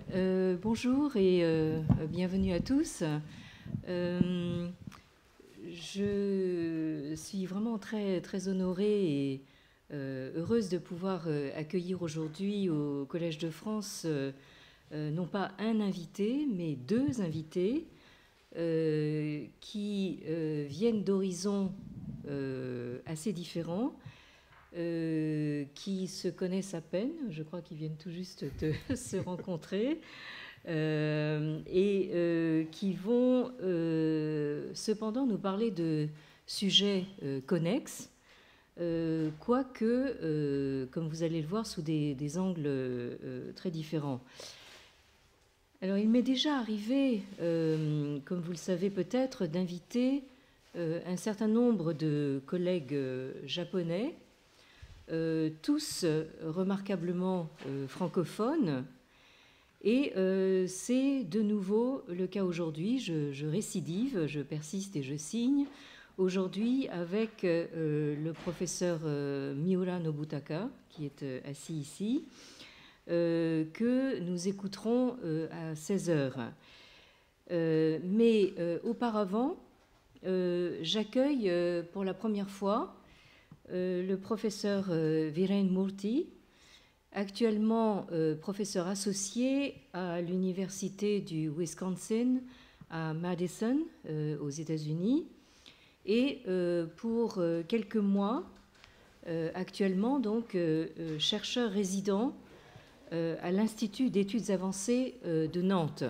Bonjour et bienvenue à tous. Je suis vraiment très honorée et heureuse de pouvoir accueillir aujourd'hui au Collège de France non pas un invité, mais deux invités qui viennent d'horizons assez différents. Qui se connaissent à peine, je crois qu'ils viennent tout juste de se rencontrer, et qui vont cependant nous parler de sujets connexes, quoique, comme vous allez le voir, sous des angles très différents. Alors, il m'est déjà arrivé, comme vous le savez peut-être, d'inviter un certain nombre de collègues japonais, tous remarquablement francophones. Et c'est de nouveau le cas aujourd'hui. Je récidive, je persiste et je signe. Aujourd'hui avec le professeur Miura Nobutaka, qui est assis ici, que nous écouterons à 16h. Mais auparavant, j'accueille pour la première fois le professeur Viren Murthy, actuellement professeur associé à l'université du Wisconsin à Madison, aux États-Unis, et pour quelques mois, actuellement donc chercheur résident à l'Institut d'études avancées de Nantes.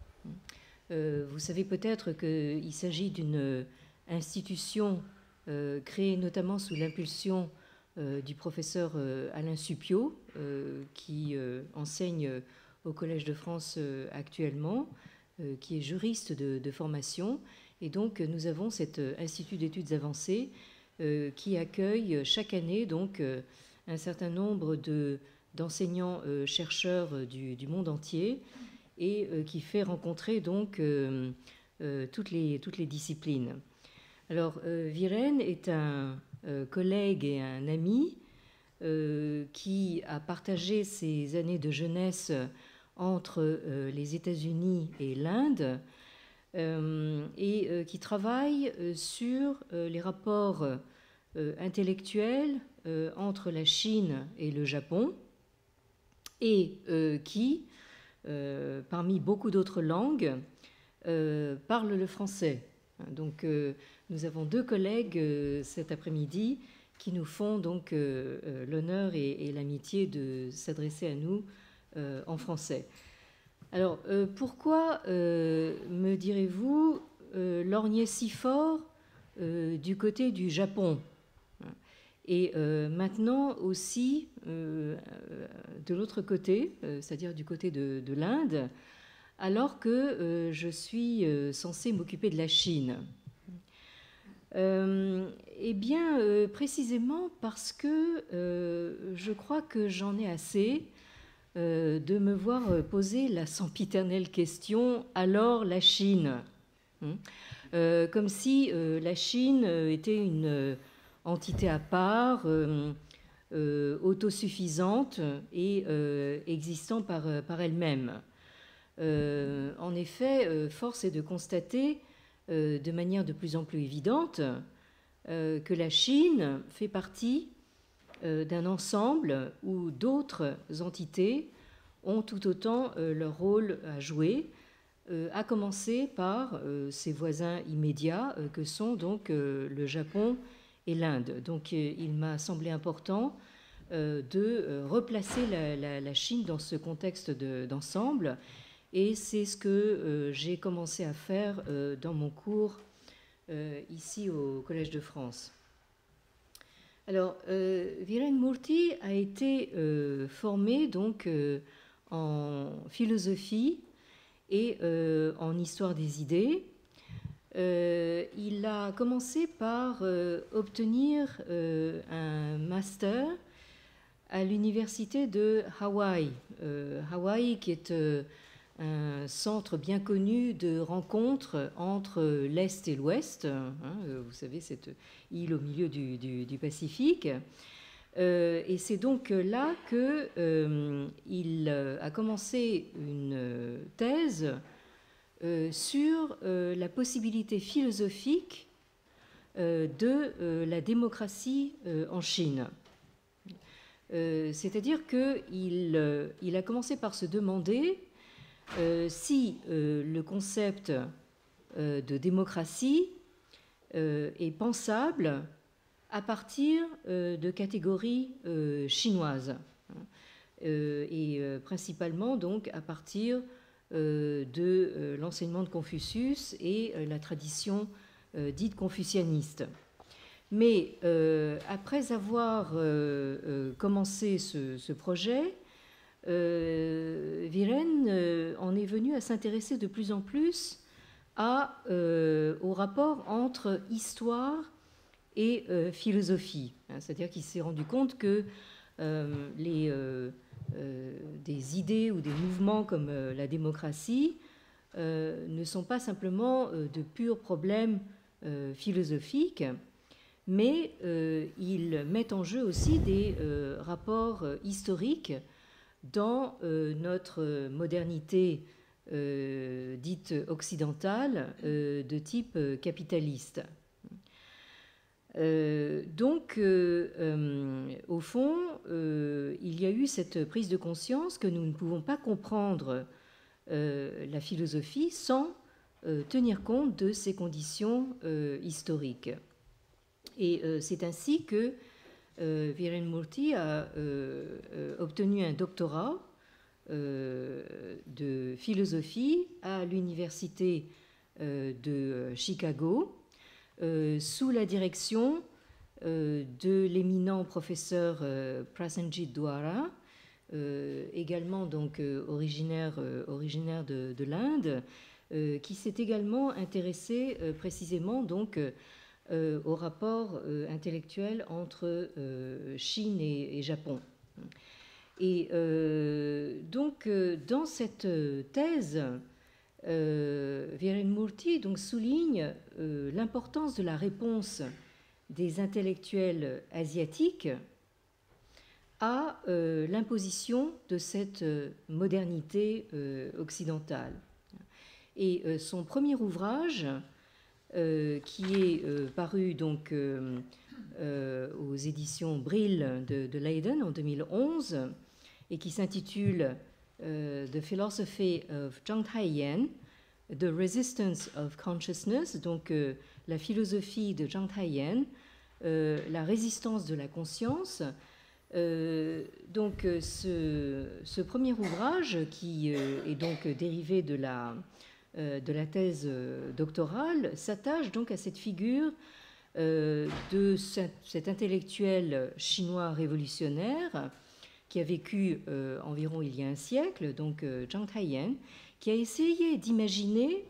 Vous savez peut-être qu'il s'agit d'une institution créée notamment sous l'impulsion du professeur Alain Supiot, qui enseigne au Collège de France actuellement, qui est juriste de formation. Et donc, nous avons cet Institut d'études avancées qui accueille chaque année donc, un certain nombre d'enseignants chercheurs du monde entier et qui fait rencontrer donc toutes les disciplines. Alors, Viren est un collègue et un ami qui a partagé ses années de jeunesse entre les États-Unis et l'Inde et qui travaille sur les rapports intellectuels entre la Chine et le Japon et qui, parmi beaucoup d'autres langues, parle le français. Donc, nous avons deux collègues cet après-midi qui nous font donc l'honneur et l'amitié de s'adresser à nous en français. Alors, pourquoi, me direz-vous, lorgner si fort du côté du Japon et maintenant aussi de l'autre côté, c'est-à-dire du côté de l'Inde, alors que je suis censée m'occuper de la Chine? Eh bien, précisément parce que je crois que j'en ai assez de me voir poser la sempiternelle question « alors la Chine ?» Comme si la Chine était une entité à part, autosuffisante et existant par elle-même. En effet, force est de constater de manière de plus en plus évidente que la Chine fait partie d'un ensemble où d'autres entités ont tout autant leur rôle à jouer, à commencer par ses voisins immédiats que sont donc le Japon et l'Inde. Donc il m'a semblé important de replacer la Chine dans ce contexte d'ensemble. Et c'est ce que j'ai commencé à faire dans mon cours ici au Collège de France. Alors, Viren Murthy a été formé donc en philosophie et en histoire des idées. Il a commencé par obtenir un master à l'université de Hawaï. Hawaï qui est un centre bien connu de rencontre entre l'Est et l'Ouest, vous savez, cette île au milieu du Pacifique. Et c'est donc là qu'il a commencé une thèse sur la possibilité philosophique de la démocratie en Chine. C'est-à-dire qu'il a commencé par se demander si le concept de démocratie est pensable à partir de catégories chinoises, et principalement donc à partir de l'enseignement de Confucius et la tradition dite confucianiste. Mais après avoir commencé ce projet, Viren en est venu à s'intéresser de plus en plus au rapport entre histoire et philosophie. C'est-à-dire qu'il s'est rendu compte que des idées ou des mouvements comme la démocratie ne sont pas simplement de purs problèmes philosophiques, mais ils mettent en jeu aussi des rapports historiques dans notre modernité dite occidentale de type capitaliste. Donc, au fond, il y a eu cette prise de conscience que nous ne pouvons pas comprendre la philosophie sans tenir compte de ses conditions historiques. Et c'est ainsi que Viren Murthy a obtenu un doctorat de philosophie à l'université de Chicago, sous la direction de l'éminent professeur Prasenjit Dwara, également donc originaire de l'Inde, qui s'est également intéressé précisément donc au rapport intellectuel entre Chine et Japon. Et donc dans cette thèse, Viren Murthy donc souligne l'importance de la réponse des intellectuels asiatiques à l'imposition de cette modernité occidentale. Et son premier ouvrage, qui est paru donc aux éditions Brill de Leiden en 2011 et qui s'intitule The Philosophy of Zhang Taiyan, The Resistance of Consciousness, donc la philosophie de Zhang Taiyan, la résistance de la conscience. Donc ce premier ouvrage, qui est donc dérivé de la thèse doctorale, s'attache donc à cette figure de cet intellectuel chinois révolutionnaire qui a vécu environ il y a un siècle, donc Zhang Taiyan, qui a essayé d'imaginer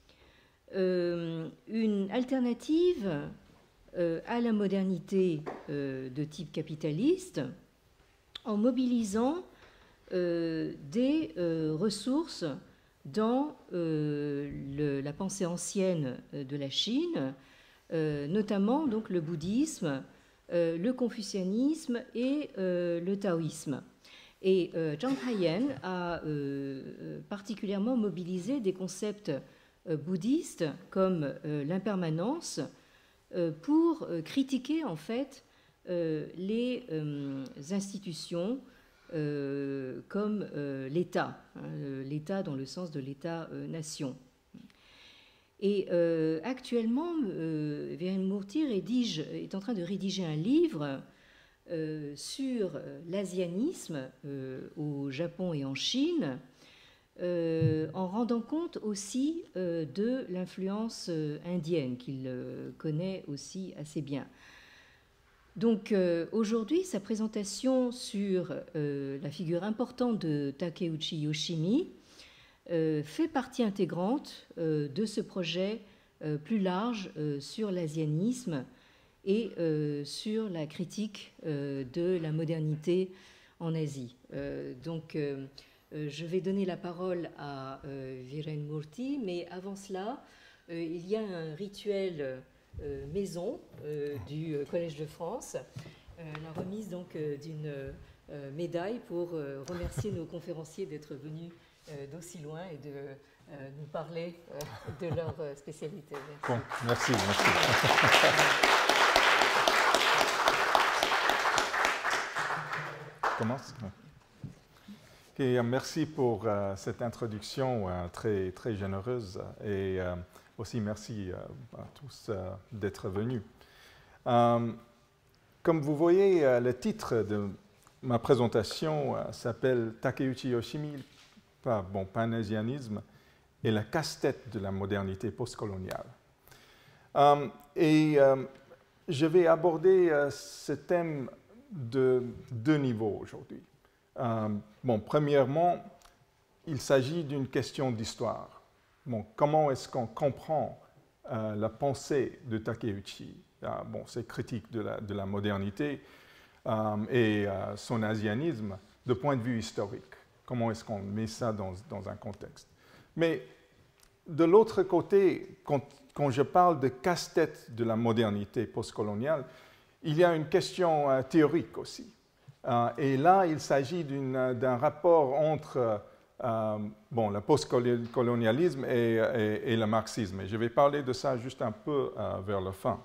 une alternative à la modernité de type capitaliste en mobilisant des ressources dans la pensée ancienne de la Chine, notamment donc le bouddhisme, le confucianisme et le taoïsme. Et Zhang Taiyan a particulièrement mobilisé des concepts bouddhistes comme l'impermanence pour critiquer en fait les institutions comme l'État, l'État dans le sens de l'État-nation. Et actuellement, Viren Murthy est en train de rédiger un livre sur l'asianisme au Japon et en Chine, en rendant compte aussi de l'influence indienne qu'il connaît aussi assez bien. Donc aujourd'hui, sa présentation sur la figure importante de Takeuchi Yoshimi fait partie intégrante de ce projet plus large sur l'asianisme et sur la critique de la modernité en Asie. Donc je vais donner la parole à Viren Murthy, mais avant cela, il y a un rituel maison du Collège de France la remise donc d'une médaille pour remercier nos conférenciers d'être venus d'aussi loin et de nous parler de leur spécialité. Merci. Bon, merci, merci. Commence. Okay, merci pour cette introduction très, très généreuse et aussi merci à tous d'être venus. Comme vous voyez, le titre de ma présentation s'appelle Takeuchi Yoshimi, Panasianisme et la casse-tête de la modernité postcoloniale. Je vais aborder ce thème de deux niveaux aujourd'hui. Premièrement, il s'agit d'une question d'histoire. Comment est-ce qu'on comprend la pensée de Takeuchi, ses critiques de la modernité et son asianisme de point de vue historique? Comment est-ce qu'on met ça dans un contexte? Mais de l'autre côté, quand je parle de casse-tête de la modernité postcoloniale, il y a une question théorique aussi. Et là, il s'agit d'un rapport entre le postcolonialisme et le marxisme. Et je vais parler de ça juste un peu vers la fin.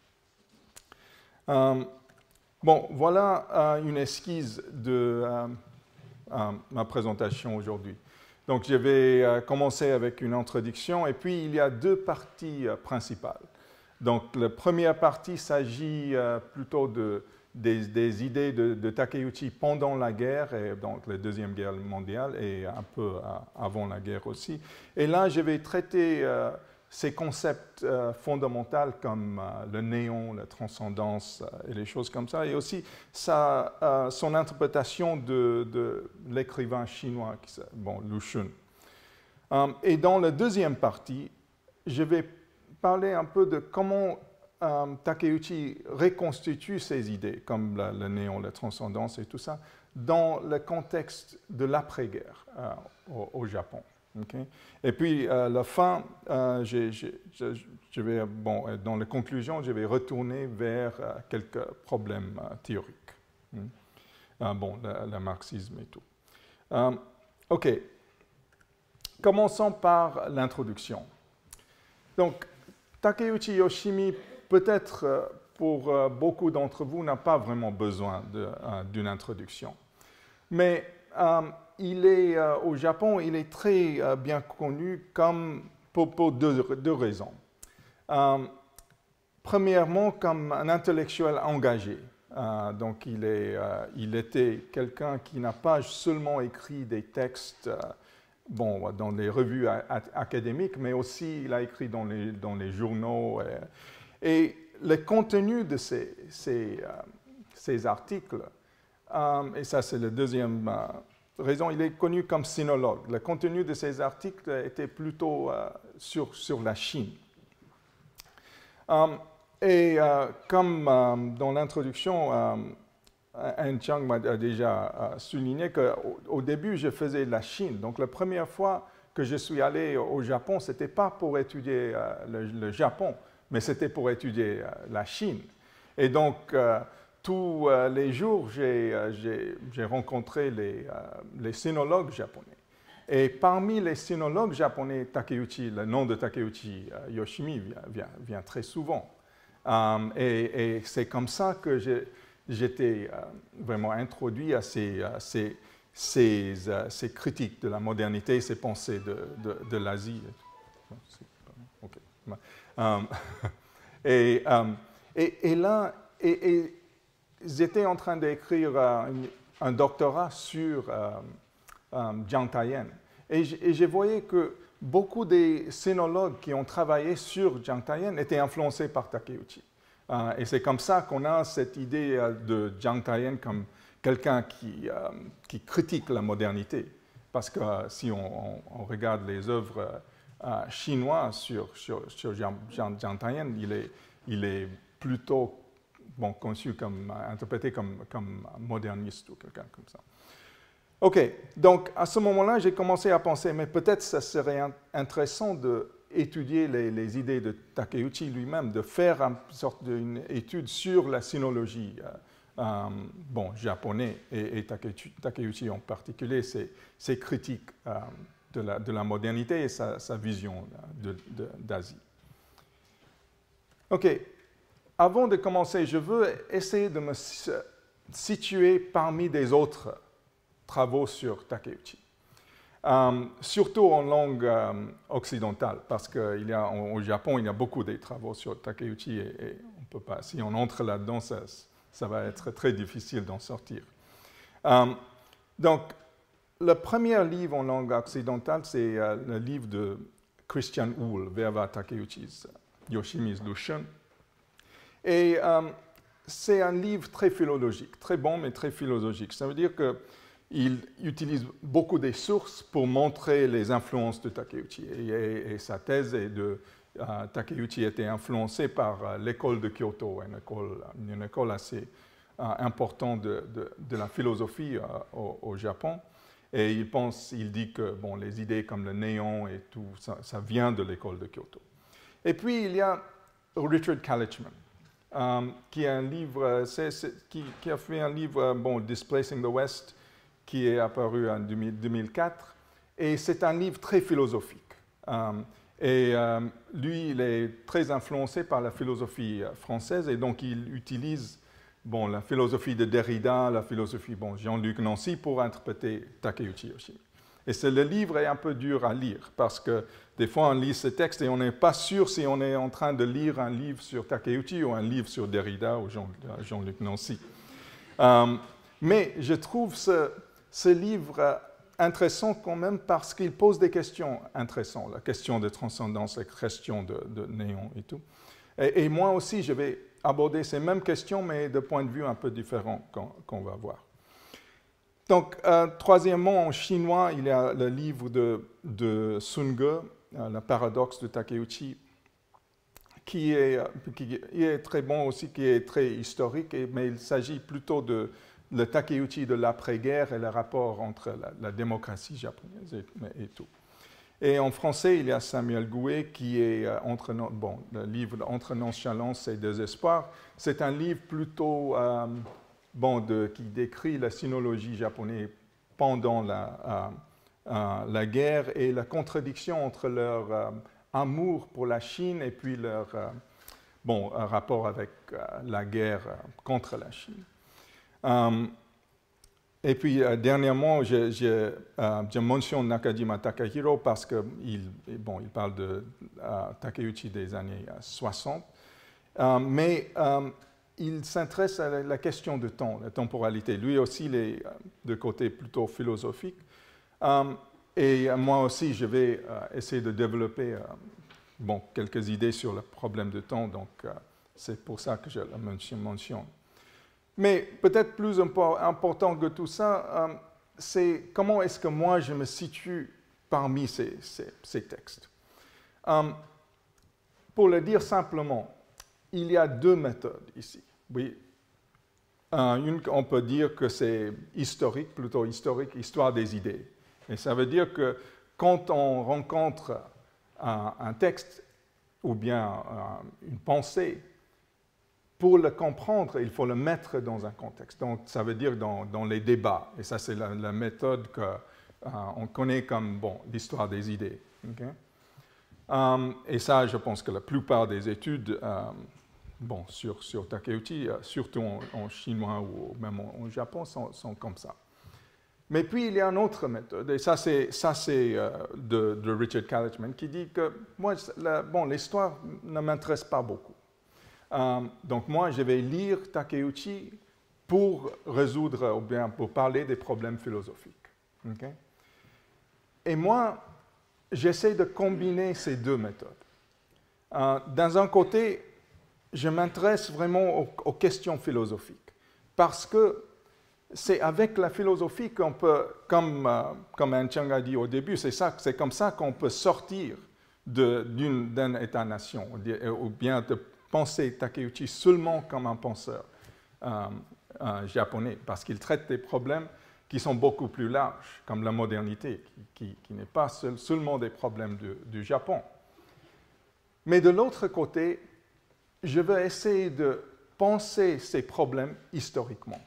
Voilà une esquisse de ma présentation aujourd'hui. Donc, je vais commencer avec une introduction, et puis il y a deux parties principales. Donc, la première partie s'agit plutôt des idées de Takeuchi pendant la guerre, et donc la Deuxième Guerre mondiale, et un peu avant la guerre aussi. Et là, je vais traiter ces concepts fondamentaux comme le néon, la transcendance et les choses comme ça, et aussi son interprétation de l'écrivain chinois, Lu Xun. Et dans la deuxième partie, je vais parler un peu de comment Takeuchi reconstitue ses idées, comme le néon, la transcendance et tout ça, dans le contexte de l'après-guerre au Japon. Okay? Et puis, la fin, je vais, dans la conclusion, je vais retourner vers quelques problèmes théoriques. Le marxisme et tout. OK. Commençons par l'introduction. Donc, Takeuchi Yoshimi, peut-être pour beaucoup d'entre vous, n'a pas vraiment besoin d'une introduction. Mais il est, au Japon, il est très bien connu pour deux raisons. Premièrement, comme un intellectuel engagé. Donc, il était quelqu'un qui n'a pas seulement écrit des textes dans les revues académiques, mais aussi il a écrit dans les journaux. Et le contenu de ces articles, et ça c'est la deuxième raison, il est connu comme sinologue. Le contenu de ces articles était plutôt sur la Chine. Comme dans l'introduction, Anh Chang m'a déjà souligné qu'au début, je faisais la Chine. Donc, la première fois que je suis allé au Japon, ce n'était pas pour étudier le Japon, mais c'était pour étudier la Chine. Et donc, tous les jours, j'ai rencontré les sinologues japonais. Et parmi les sinologues japonais, le nom de Takeuchi Yoshimi vient très souvent. Et c'est comme ça que j'étais vraiment introduit à ces critiques de la modernité, ces pensées de l'Asie. Okay. Et là, j'étais en train d'écrire un doctorat sur Jiang Taiyan. Et je voyais que beaucoup des sinologues qui ont travaillé sur Jiang Taiyan étaient influencés par Takeuchi. Et c'est comme ça qu'on a cette idée de Jiang Taiyan comme quelqu'un qui critique la modernité. Parce que si on regarde les œuvres chinoises sur Jiang Taiyan, il est plutôt conçu interprété comme moderniste ou quelqu'un comme ça. OK, donc à ce moment-là, j'ai commencé à penser, mais peut-être ça serait intéressant d'étudier les idées de Takeuchi lui-même, de faire une sorte d'une étude sur la sinologie japonais, et Takeuchi en particulier, ses critiques de la modernité et sa vision d'Asie. OK. Avant de commencer, je veux essayer de me situer parmi des autres travaux sur Takeuchi. Surtout en langue occidentale, parce qu'au Japon, il y a beaucoup de travaux sur Takeuchi et on peut pas, si on entre là-dedans, ça va être très difficile d'en sortir. Donc, le premier livre en langue occidentale, c'est le livre de Christian Uhl, Wer war Takeuchi's Yoshimi's Lushan. Et c'est un livre très philologique, très bon, mais très philologique. Ça veut dire qu'il utilise beaucoup de sources pour montrer les influences de Takeuchi. Et sa thèse est Takeuchi était influencé par l'école de Kyoto, une école assez importante de la philosophie au Japon. Et il dit que les idées comme le néon et tout, ça vient de l'école de Kyoto. Et puis, il y a Richard Kalichman, qui a fait un livre, Displacing the West, qui est apparu en 2004. Et c'est un livre très philosophique. Lui, il est très influencé par la philosophie française, et donc il utilise la philosophie de Derrida, la philosophie Jean-Luc Nancy pour interpréter Takeuchi aussi. Et le livre est un peu dur à lire, parce que des fois on lit ce texte et on n'est pas sûr si on est en train de lire un livre sur Takeuchi ou un livre sur Derrida ou Jean-Luc Nancy. Mais je trouve ce livre intéressant quand même parce qu'il pose des questions intéressantes, la question de transcendance, la question de néant et tout. Et moi aussi, je vais aborder ces mêmes questions, mais de point de vue un peu différent qu'on va voir. Donc, troisièmement, en chinois, il y a le livre de Sun Ge, Le paradoxe de Takeuchi, qui est très bon aussi, qui est très historique, mais il s'agit plutôt de le Takeuchi de l'après-guerre et le rapport entre la démocratie japonaise et tout. Et en français, il y a Samuel Gouet qui est le livre Entre nonchalance et désespoir. C'est un livre plutôt qui décrit la sinologie japonaise pendant la guerre et la contradiction entre leur amour pour la Chine et puis leur rapport avec la guerre contre la Chine. Et puis, dernièrement, je mentionne Nakajima Takahiro parce qu'il parle de Takeuchi des années 60, mais il s'intéresse à la question du temps, la temporalité. Lui aussi, il est de côté plutôt philosophique. Et moi aussi, je vais essayer de développer quelques idées sur le problème du temps, donc c'est pour ça que je le mentionne. Mais peut-être plus important que tout ça, c'est comment est-ce que moi je me situe parmi ces textes. Pour le dire simplement, il y a deux méthodes ici. Oui. Une, on peut dire que c'est historique, plutôt historique, histoire des idées. Et ça veut dire que quand on rencontre un texte ou bien une pensée, pour le comprendre, il faut le mettre dans un contexte. Donc, ça veut dire dans les débats. Et ça, c'est la méthode qu'on connaît comme l'histoire des idées. Okay? Et ça, je pense que la plupart des études sur Takeuchi, surtout en chinois ou même en Japon, sont comme ça. Mais puis, il y a une autre méthode. Et ça, c'est de Richard Kalichman qui dit que moi, l'histoire ne m'intéresse pas beaucoup. Donc moi, je vais lire Takeuchi pour résoudre ou bien pour parler des problèmes philosophiques. Okay? Et moi, j'essaie de combiner ces deux méthodes. D'un un côté, je m'intéresse vraiment aux questions philosophiques parce que c'est avec la philosophie qu'on peut, comme An-Chang a dit au début, c'est comme ça qu'on peut sortir d'un État-nation ou bien de penser Takeuchi seulement comme un penseur japonais, parce qu'il traite des problèmes qui sont beaucoup plus larges, comme la modernité, qui n'est pas seulement des problèmes du Japon. Mais de l'autre côté, je veux essayer de penser ces problèmes historiquement.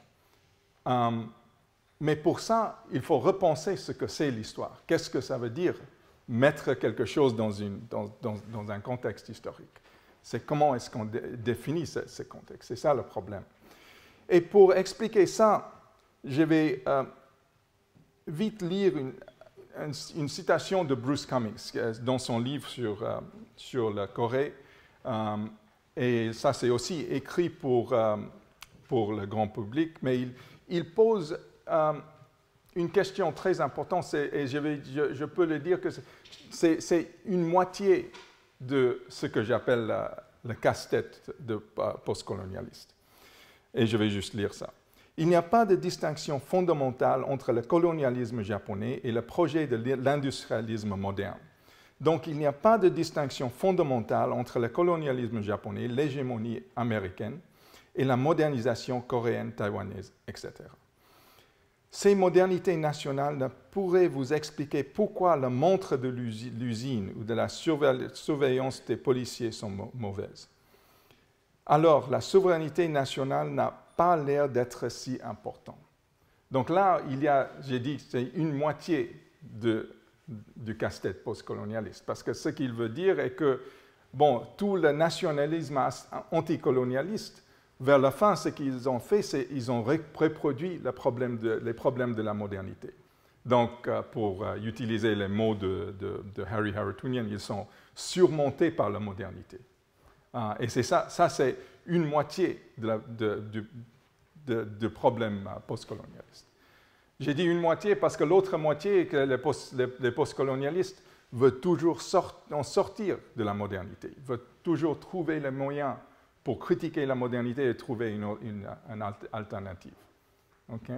Mais pour ça, il faut repenser ce que c'est l'histoire. Qu'est-ce que ça veut dire mettre quelque chose dans un contexte historique? C'est comment est-ce qu'on définit ce contexte? C'est ça le problème. Et pour expliquer ça, je vais vite lire une citation de Bruce Cummings dans son livre sur la Corée. Et ça, c'est aussi écrit pour le grand public, mais il pose une question très importante, et je peux le dire que c'est une moitié de ce que j'appelle le casse-tête de postcolonialiste. Et je vais juste lire ça. Il n'y a pas de distinction fondamentale entre le colonialisme japonais et le projet de l'industrialisme moderne. Donc, il n'y a pas de distinction fondamentale entre le colonialisme japonais, l'hégémonie américaine et la modernisation coréenne, taïwanaise, etc. Ces modernités nationales ne pourraient vous expliquer pourquoi la montre de l'usine ou de la surveillance des policiers sont mauvaises. Alors, la souveraineté nationale n'a pas l'air d'être si importante. Donc là, j'ai dit, c'est une moitié du casse-tête postcolonialiste. Parce que ce qu'il veut dire est que, bon, tout le nationalisme anticolonialiste, vers la fin, ce qu'ils ont fait, c'est qu'ils ont reproduit les problèmes de la modernité. Donc, pour utiliser les mots de Harry Haroutunian, ils sont surmontés par la modernité. Et c'est ça c'est une moitié du problème postcolonialiste. J'ai dit une moitié parce que l'autre moitié, que les postcolonialistes veulent toujours en sortir de la modernité. Ils veulent toujours trouver les moyens pour critiquer la modernité et trouver une alternative. Okay?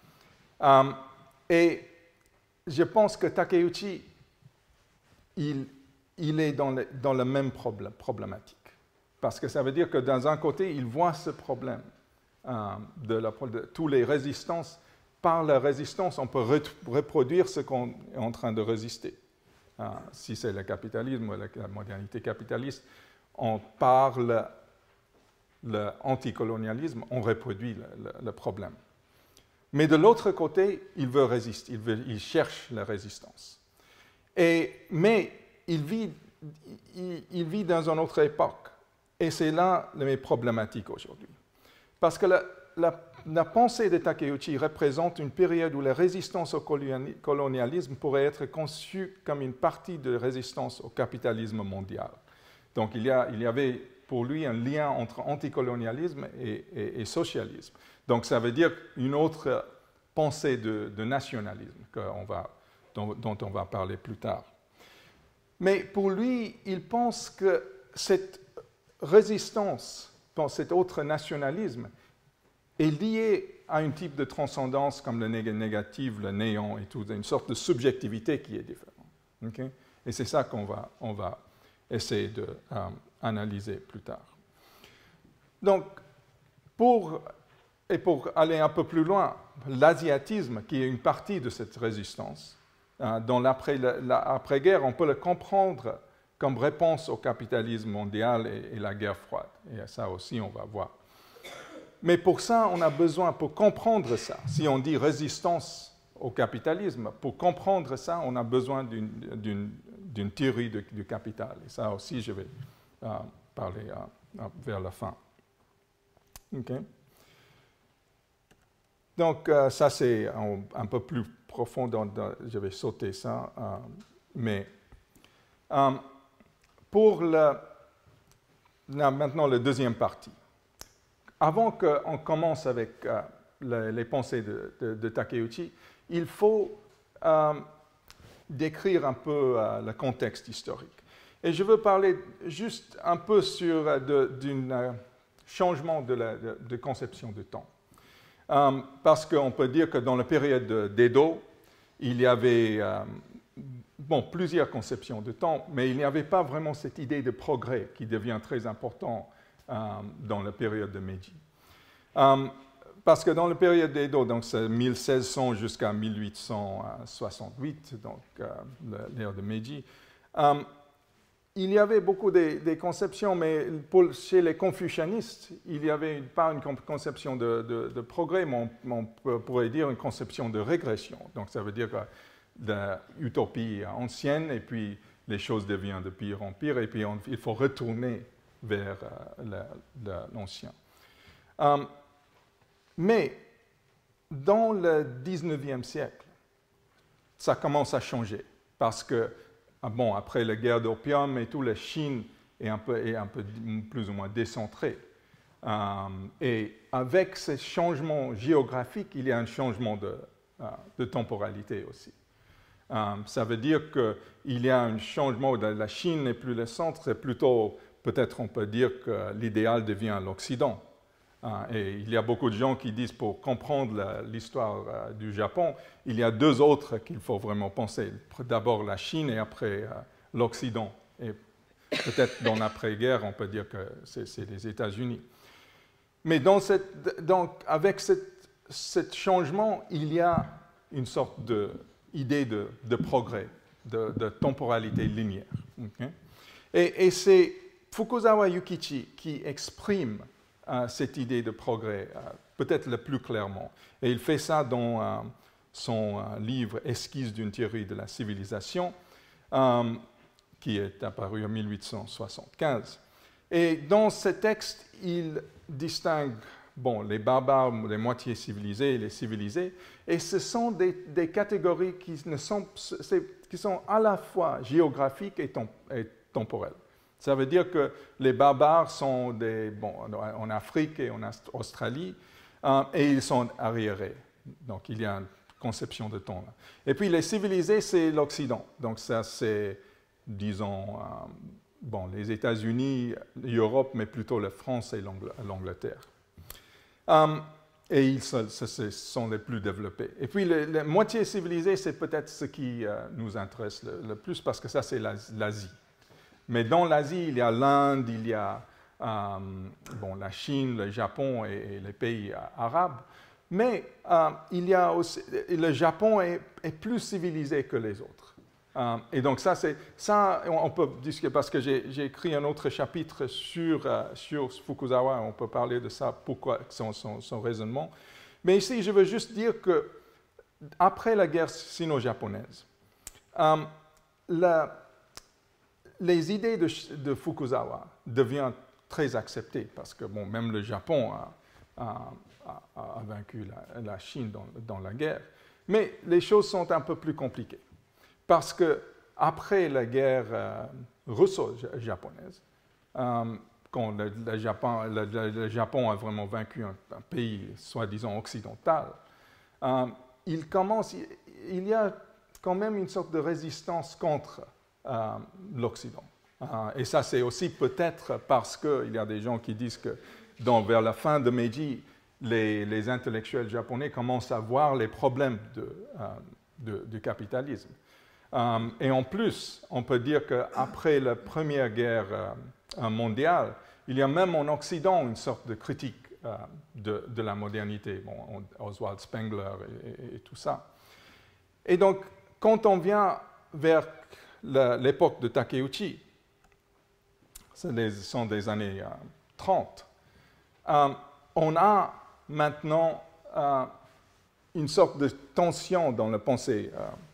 Et je pense que Takeuchi, il est dans la même problématique. Parce que ça veut dire que dans un côté, il voit ce problème de toutes les résistances. Par la résistance, on peut reproduire ce qu'on est en train de résister. Si c'est le capitalisme ou la modernité capitaliste, par l'anticolonialisme, on reproduit le problème. Mais de l'autre côté, il veut résister, il cherche la résistance. Mais il vit dans une autre époque. Et c'est là mes problématiques aujourd'hui. Parce que la pensée de Takeuchi représente une période où la résistance au colonialisme pourrait être conçue comme une partie de résistance au capitalisme mondial. Donc il y avait pour lui un lien entre anticolonialisme et socialisme. Donc ça veut dire une autre pensée de nationalisme dont on va parler plus tard. Mais pour lui, il pense que cette résistance, cet autre nationalisme, est lié à un type de transcendance comme le négatif, le néant et tout, une sorte de subjectivité qui est différente. Okay? Et c'est ça qu'on va essayer d'analyser plus tard. Donc, pour aller un peu plus loin, l'asiatisme, qui est une partie de cette résistance, dans l'après-guerre, on peut le comprendre comme réponse au capitalisme mondial et la guerre froide. Et ça aussi, on va voir. Mais pour ça, on a besoin, pour comprendre ça, si on dit résistance au capitalisme, pour comprendre ça, on a besoin d'une théorie du capital. Et ça aussi, je vais parler vers la fin. Okay. Donc, ça, c'est un peu plus profond. Je vais sauter ça. Mais pour maintenant, la deuxième partie. Avant qu'on commence avec les pensées de Takeuchi, il faut décrire un peu le contexte historique. Et je veux parler juste un peu sur d'un changement de conception de temps. Parce qu'on peut dire que dans la période d'Edo, il y avait plusieurs conceptions de temps, mais il n'y avait pas vraiment cette idée de progrès qui devient très important dans la période de Meiji. Parce que dans la période d'Edo, donc c'est 1600 jusqu'à 1868, donc l'ère de Meiji, il y avait beaucoup des conceptions, mais chez les confucianistes, il n'y avait pas une conception de progrès, mais on pourrait dire une conception de régression. Donc ça veut dire l'utopie ancienne, et puis les choses deviennent de pire en pire, et puis il faut retourner vers l'ancien. Mais dans le 19e siècle, ça commence à changer, parce que bon, après la guerre d'opium et tout, la Chine est un peu plus ou moins décentrée. Et avec ces changements géographiques, il y a un changement de temporalité aussi. Ça veut dire qu'il y a un changement, la Chine n'est plus le centre, c'est plutôt, peut-être on peut dire que l'idéal devient l'Occident. Et il y a beaucoup de gens qui disent, pour comprendre l'histoire du Japon, il y a deux autres qu'il faut vraiment penser. D'abord la Chine et après l'Occident. Et peut-être dans l'après-guerre, on peut dire que c'est les États-Unis. Mais avec ce changement, il y a une sorte d'idée de progrès, de temporalité linéaire. Okay? Et c'est Fukuzawa Yukichi qui exprime cette idée de progrès, peut-être le plus clairement. Et il fait ça dans son livre « Esquisse d'une théorie de la civilisation », qui est apparu en 1875. Et dans ce texte, il distingue les barbares, les moitiés civilisés et les civilisés, et ce sont des catégories qui sont à la fois géographiques et temporelles. Ça veut dire que les barbares sont en Afrique et en Australie, et ils sont arriérés. Donc il y a une conception de temps là. Et puis les civilisés, c'est l'Occident. Donc ça, c'est, disons, les États-Unis, l'Europe, mais plutôt la France et l'Angleterre. Et ils sont les plus développés. Et puis la moitié civilisée, c'est peut-être ce qui nous intéresse le plus, parce que ça, c'est l'Asie. Mais dans l'Asie, il y a l'Inde, il y a la Chine, le Japon et les pays arabes. Mais il y a aussi, le Japon est plus civilisé que les autres. Et donc ça, on peut discuter, parce que j'ai écrit un autre chapitre sur Fukuzawa, on peut parler de ça, pourquoi son raisonnement. Mais ici, je veux juste dire que après la guerre sino-japonaise, les idées de Fukuzawa deviennent très acceptées, parce que même le Japon a vaincu la Chine dans la guerre. Mais les choses sont un peu plus compliquées, parce qu'après la guerre russo-japonaise, quand le Japon a vraiment vaincu un pays soi-disant occidental, il y a quand même une sorte de résistance contre l'Occident. Et ça, c'est aussi peut-être parce qu'il y a des gens qui disent que vers la fin de Meiji, les intellectuels japonais commencent à voir les problèmes du capitalisme. Et en plus, on peut dire qu'après la Première Guerre mondiale, il y a même en Occident une sorte de critique de la modernité, Oswald Spengler et tout ça. Et donc, quand on vient vers l'époque de Takeuchi, ce sont des années 30, on a maintenant une sorte de tension dans la pensée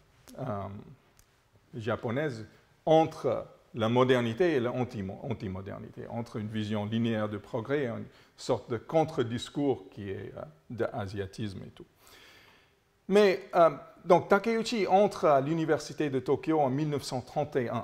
japonaise entre la modernité et l'anti-modernité, entre une vision linéaire de progrès et une sorte de contre-discours qui est d'asiatisme et tout. Mais donc Takeuchi entre à l'université de Tokyo en 1931.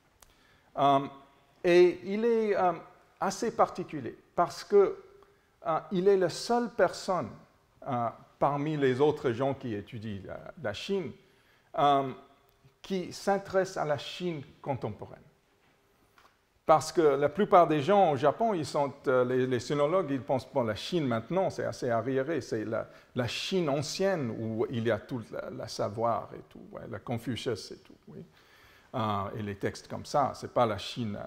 Et il est assez particulier parce qu'il est la seule personne parmi les autres gens qui étudient la Chine qui s'intéresse à la Chine contemporaine. Parce que la plupart des gens au Japon, les sinologues, ils pensent que la Chine maintenant, c'est assez arriéré, c'est la Chine ancienne où il y a tout le savoir et tout, la Confucius et tout, oui. Et les textes comme ça, c'est pas la Chine.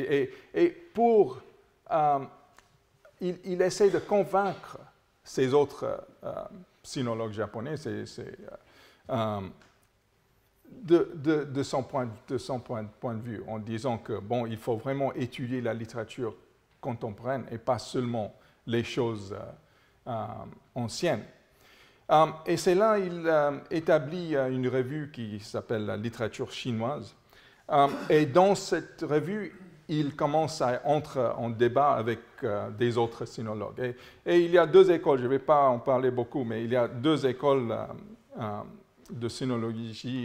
Il essaie de convaincre ces autres sinologues japonais, de son point de vue, en disant que, bon, il faut vraiment étudier la littérature contemporaine et pas seulement les choses anciennes. Et c'est là qu'il établit une revue qui s'appelle la littérature chinoise. Et dans cette revue, il commence à entrer en débat avec des autres sinologues. Et il y a deux écoles, je ne vais pas en parler beaucoup, mais il y a deux écoles de sinologie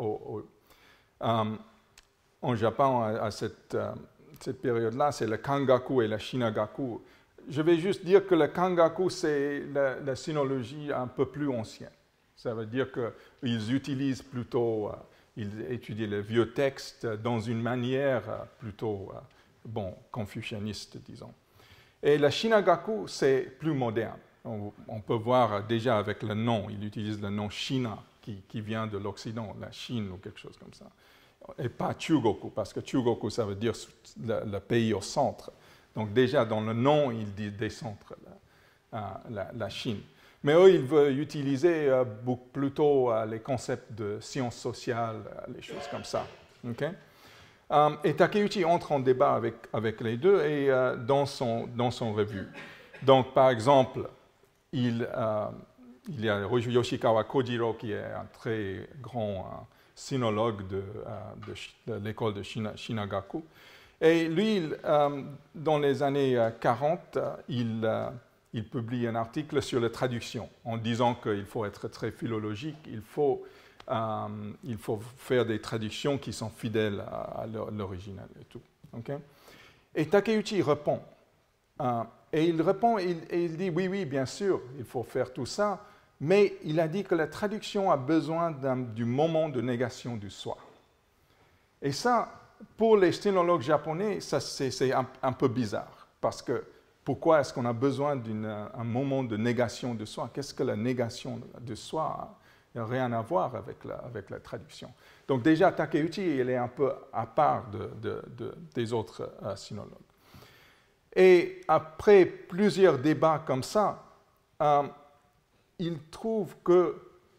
en Japon à cette période-là, c'est le Kangaku et le Shinagaku. Je vais juste dire que le Kangaku, c'est la sinologie un peu plus ancienne. Ça veut dire qu'ils utilisent plutôt, ils étudient les vieux textes dans une manière plutôt, confucianiste, disons. Et le Shinagaku, c'est plus moderne. On peut voir déjà avec le nom, ils utilisent le nom Shina, qui vient de l'Occident, la Chine ou quelque chose comme ça. Et pas Chugoku, parce que Chugoku, ça veut dire le pays au centre. Donc déjà, dans le nom, ils décentrent la Chine. Mais eux, ils veulent utiliser plutôt les concepts de sciences sociales, les choses comme ça. Okay? Et Takeuchi entre en débat avec les deux et dans son revue. Donc, par exemple, il y a Yoshikawa Kojiro, qui est un très grand sinologue de l'école de Shinagaku. Et lui, dans les années 40, il publie un article sur la traduction, en disant qu'il faut être très philologique, il faut faire des traductions qui sont fidèles à l'original et tout. Okay? Et Takeuchi répond. Et il dit, oui, bien sûr, il faut faire tout ça, mais il a dit que la traduction a besoin du moment de négation du soi. Et ça, pour les sinologues japonais, c'est un peu bizarre, parce que pourquoi est-ce qu'on a besoin d'un moment de négation de soi? Qu'est-ce que la négation de soi? Il n'y a rien à voir avec la traduction. Donc déjà, Takeuchi, il est un peu à part des autres sinologues. Et après plusieurs débats comme ça, il trouve que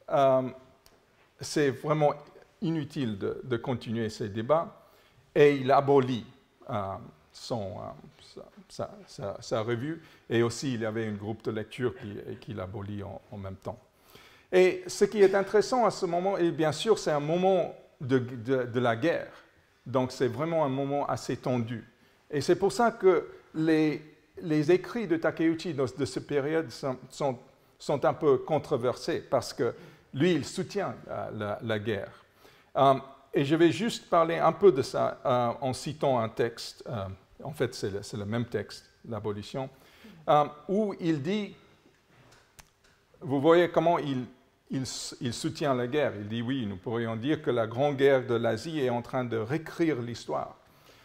c'est vraiment inutile de continuer ces débats et il abolit sa revue et aussi il y avait un groupe de lecture qu'il abolit en même temps. Et ce qui est intéressant à ce moment, et bien sûr c'est un moment de la guerre, donc c'est vraiment un moment assez tendu. Et c'est pour ça que les écrits de Takeuchi de cette période sont un peu controversés, parce que lui, il soutient la guerre. Et je vais juste parler un peu de ça en citant un texte, en fait c'est le même texte, l'abolition, où il dit, vous voyez comment il soutient la guerre. Il dit, oui, nous pourrions dire que la grande guerre de l'Asie est en train de réécrire l'histoire.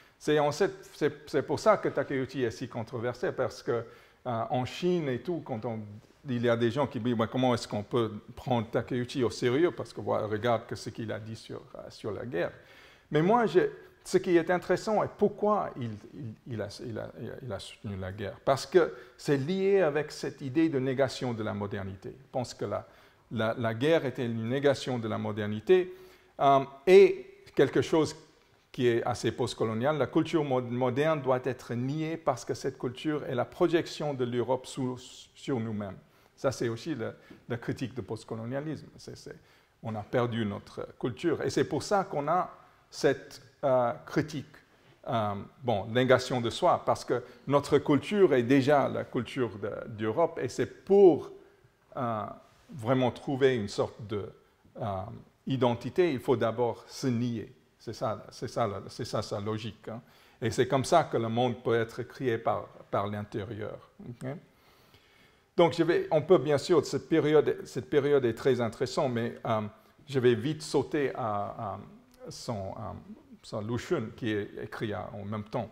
C'est pour ça que Takeuchi est si controversé, parce qu'en Chine et tout, il y a des gens qui disent comment est-ce qu'on peut prendre Takeuchi au sérieux, parce que regarde ce qu'il a dit sur la guerre. Mais moi, ce qui est intéressant est pourquoi il a soutenu la guerre. Parce que c'est lié avec cette idée de négation de la modernité. Je pense que la guerre était une négation de la modernité et quelque chose qui est assez postcolonial. La culture moderne doit être niée parce que cette culture est la projection de l'Europe sur nous-mêmes. Ça, c'est aussi la critique du postcolonialisme. On a perdu notre culture. Et c'est pour ça qu'on a cette critique, négation de soi, parce que notre culture est déjà la culture d'Europe, et c'est pour vraiment trouver une sorte d'identité, il faut d'abord se nier. C'est ça sa logique. Hein. Et c'est comme ça que le monde peut être créé par l'intérieur. Okay? Donc, on peut bien sûr, cette période est très intéressante, mais je vais vite sauter à son Lushun, qui est écrit en même temps.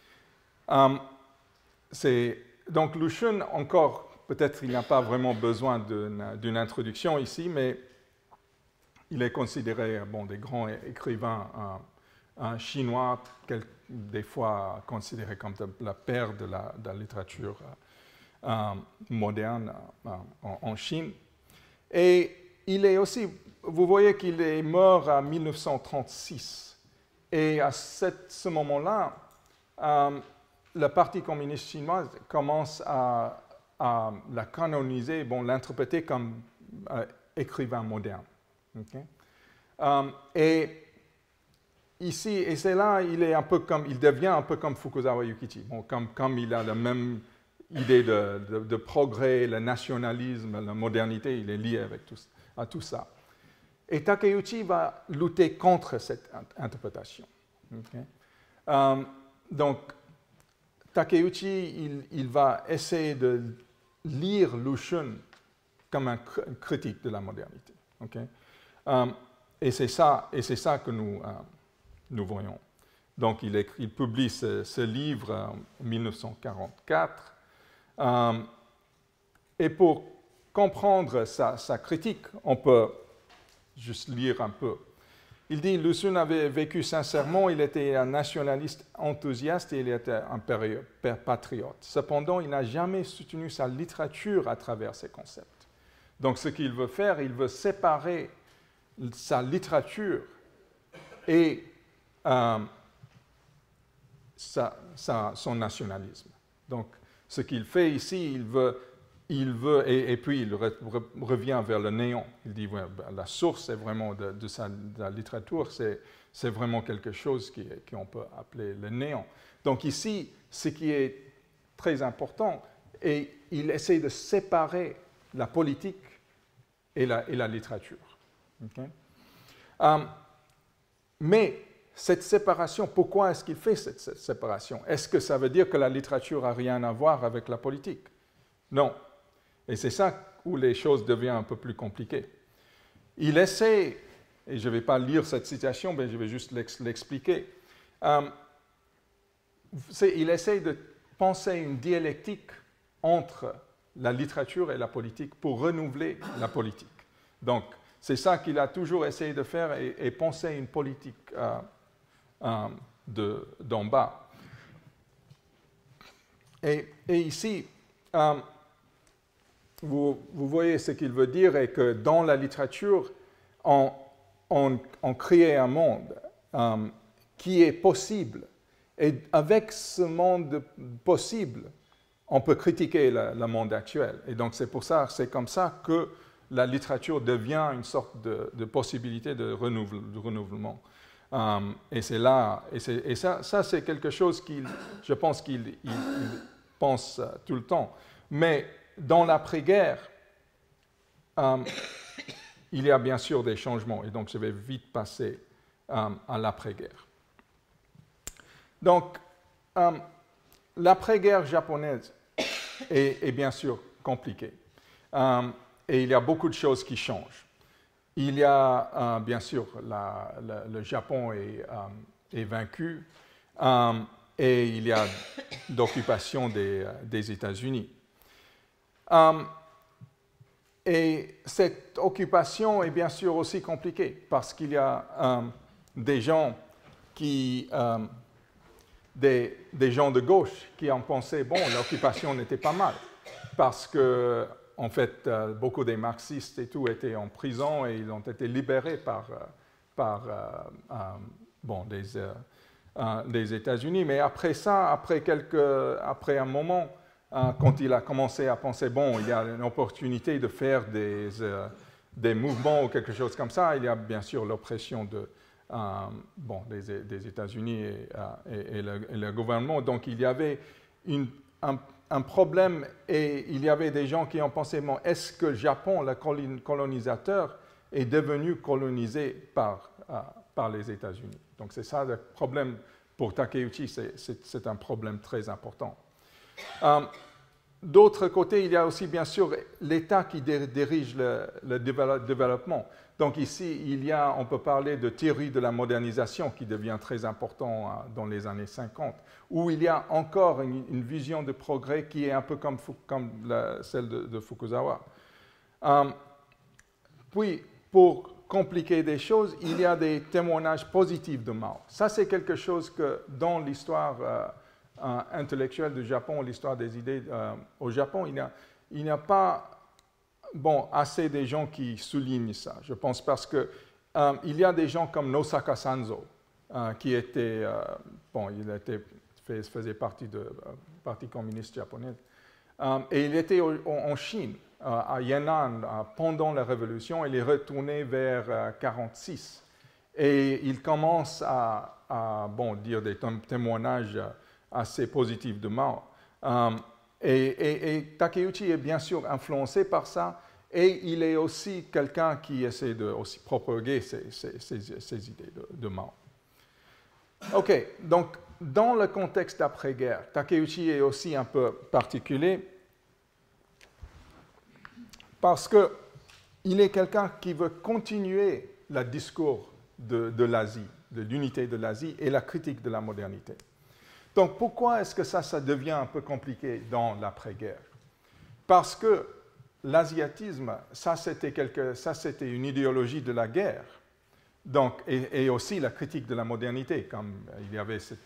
Donc, Lushun, encore, peut-être il n'y a pas vraiment besoin d'une introduction ici, mais il est considéré des grands écrivains chinois, des fois considéré comme la père de la littérature moderne en Chine. Et il est aussi, vous voyez qu'il est mort en 1936. Et à ce moment-là, le Parti communiste chinois commence à la canoniser, l'interpréter comme écrivain moderne. Okay? Et ici, et c'est là, il devient un peu comme Fukuzawa Yukichi. Comme il a la même idée de progrès, le nationalisme, la modernité, il est lié à tout ça. Et Takeuchi va lutter contre cette interprétation. Okay? Donc, Takeuchi, il va essayer de lire Lu Xun comme un critique de la modernité. Okay? Et c'est ça que nous voyons. Donc, il publie ce livre en 1944. Et pour comprendre sa critique, on peut juste lire un peu. Il dit, Lu Xun avait vécu sincèrement, il était un nationaliste enthousiaste et il était un patriote. Cependant, il n'a jamais soutenu sa littérature à travers ses concepts. Donc, ce qu'il veut faire, il veut séparer sa littérature et son nationalisme. Donc, ce qu'il fait ici, et puis il revient vers le néant. Il dit, ouais, la source est vraiment de la littérature, c'est vraiment quelque chose qu'on peut appeler le néant. Donc ici, ce qui est très important, et il essaie de séparer la politique et la littérature. Okay? Mais cette séparation, pourquoi est-ce qu'il fait cette séparation? Est-ce que ça veut dire que la littérature n'a rien à voir avec la politique? Non. Et c'est ça où les choses deviennent un peu plus compliquées. Il essaie, et je ne vais pas lire cette citation, mais je vais juste l'expliquer. Il essaie de penser une dialectique entre la littérature et la politique pour renouveler la politique. Donc, c'est ça qu'il a toujours essayé de faire et penser une politique d'en bas. Et ici, vous voyez ce qu'il veut dire est que dans la littérature, on crée un monde qui est possible. Et avec ce monde possible, on peut critiquer le monde actuel. Et donc c'est comme ça que la littérature devient une sorte de possibilité de renouvellement. Et c'est là, et ça c'est quelque chose je pense qu'il pense tout le temps. Mais dans l'après-guerre, il y a bien sûr des changements, et donc je vais vite passer à l'après-guerre. Donc, l'après-guerre japonaise est bien sûr compliquée, et il y a beaucoup de choses qui changent. Il y a, bien sûr, le Japon est vaincu, et il y a l'occupation des États-Unis. Et cette occupation est bien sûr aussi compliquée parce qu'il y a des gens des gens de gauche qui ont pensé, l'occupation n'était pas mal parce que, en fait, beaucoup des marxistes et tout étaient en prison et ils ont été libérés par des États-Unis. Mais après ça, après un moment, quand il a commencé à penser, il y a une opportunité de faire des mouvements ou quelque chose comme ça, il y a bien sûr l'oppression des États-Unis et le gouvernement. Donc il y avait un problème et il y avait des gens qui ont pensé, est-ce que le Japon, le colonisateur, est devenu colonisé par les États-Unis? Donc c'est ça le problème pour Takeuchi, c'est un problème très important. D'autre côté, il y a aussi bien sûr l'État qui dirige le développement. Donc ici, on peut parler de théorie de la modernisation qui devient très important dans les années 50, où il y a encore une vision de progrès qui est un peu comme celle de Fukuzawa. Puis, pour compliquer des choses, il y a des témoignages positifs de Mao. Ça, c'est quelque chose que dans l'histoire intellectuelle du Japon, l'histoire des idées au Japon, il n'y a pas assez des gens qui soulignent ça, je pense, parce que il y a des gens comme Nosaka Sanzo, qui était, faisait partie du Parti communiste japonais, et il était en Chine, à Yan'an, pendant la Révolution. Il est retourné vers 1946, et il commence à dire des témoignages assez positifs de Mao. Et Takeuchi est bien sûr influencé par ça, et il est aussi quelqu'un qui essaie de aussi propager ces idées de Mao. OK, donc dans le contexte d'après-guerre, Takeuchi est aussi un peu particulier parce qu'il est quelqu'un qui veut continuer le discours de l'Asie, de l'unité de l'Asie et la critique de la modernité. Donc pourquoi est-ce que ça devient un peu compliqué dans l'après-guerre? Parce que l'asiatisme, ça c'était une idéologie de la guerre, donc, et aussi la critique de la modernité, comme il y avait ce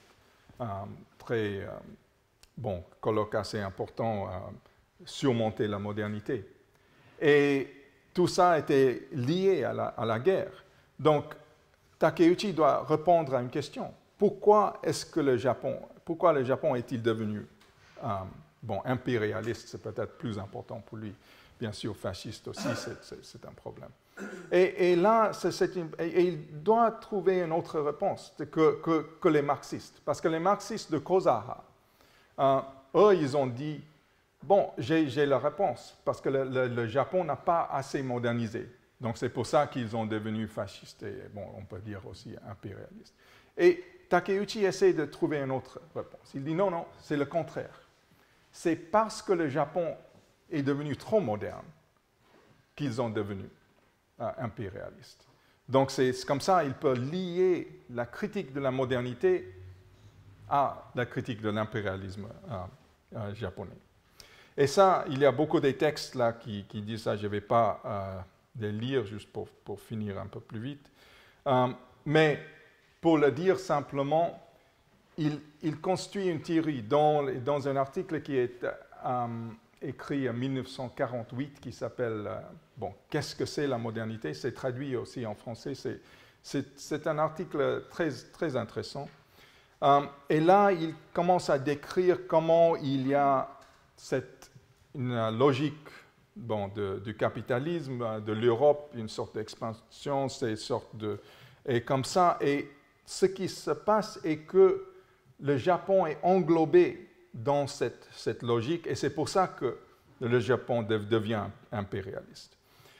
colloque assez important, surmonter la modernité. Et tout ça était lié à la guerre. Donc, Takeuchi doit répondre à une question. Pourquoi le Japon est-il devenu impérialiste? C'est peut-être plus important pour lui. Bien sûr, fasciste aussi, c'est un problème. Et là, il doit trouver une autre réponse que les marxistes. Parce que les marxistes de Kozaha, eux, ils ont dit, j'ai la réponse, parce que le Japon n'a pas assez modernisé. Donc c'est pour ça qu'ils sont devenus fascistes et, on peut dire aussi impérialistes. Et Takeuchi essaie de trouver une autre réponse. Il dit non, c'est le contraire. C'est parce que le Japon est devenu trop moderne qu'ils sont devenus impérialistes. Donc c'est comme ça, il peut lier la critique de la modernité à la critique de l'impérialisme japonais. Et ça, il y a beaucoup de textes là qui disent ça, je ne vais pas les lire juste pour finir un peu plus vite. Mais pour le dire simplement, il construit une théorie dans un article qui est écrit en 1948 qui s'appelle Qu'est-ce que c'est la modernité? C'est traduit aussi en français. C'est un article très, très intéressant. Et là, il commence à décrire comment il y a une logique du capitalisme, de l'Europe, une sorte d'expansion, et comme ça. Et ce qui se passe est que le Japon est englobé dans cette logique, et c'est pour ça que le Japon devient impérialiste.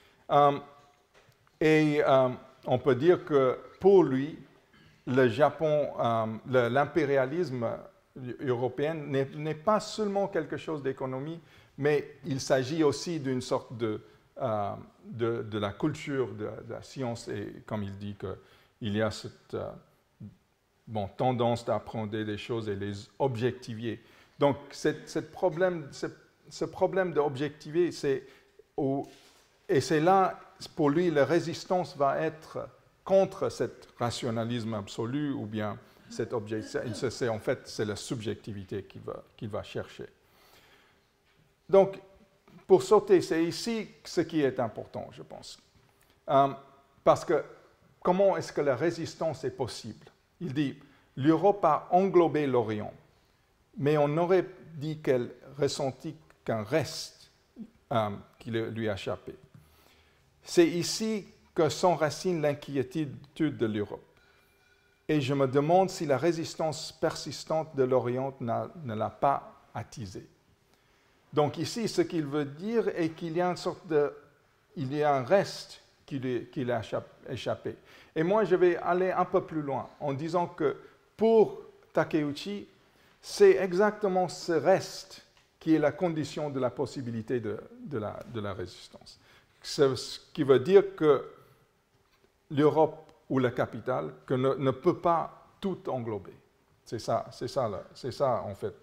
On peut dire que pour lui, le Japon, l'impérialisme européen n'est pas seulement quelque chose d'économie, mais il s'agit aussi d'une sorte de la culture, de la science, et comme il dit qu'il y a cette tendance d'apprendre des choses et les objectiver. Donc, ce problème d'objectiver, et c'est là, pour lui, la résistance va être contre ce rationalisme absolu ou bien cette objectivité. En fait, c'est la subjectivité qu'il va chercher. Donc, pour sauter, c'est ici ce qui est important, je pense. Parce que comment est-ce que la résistance est possible? Il dit, l'Europe a englobé l'Orient, mais on aurait dit qu'elle ressentit qu'un reste qui lui a échappé. C'est ici que s'enracine l'inquiétude de l'Europe. Et je me demande si la résistance persistante de l'Orient ne l'a pas attisée. Donc ici, ce qu'il veut dire est qu'il y a un reste qui lui a échappé. Et moi, je vais aller un peu plus loin en disant que pour Takeuchi, c'est exactement ce reste qui est la condition de la possibilité de la résistance. Ce qui veut dire que l'Europe ou le capital ne peut pas tout englober. C'est ça en fait,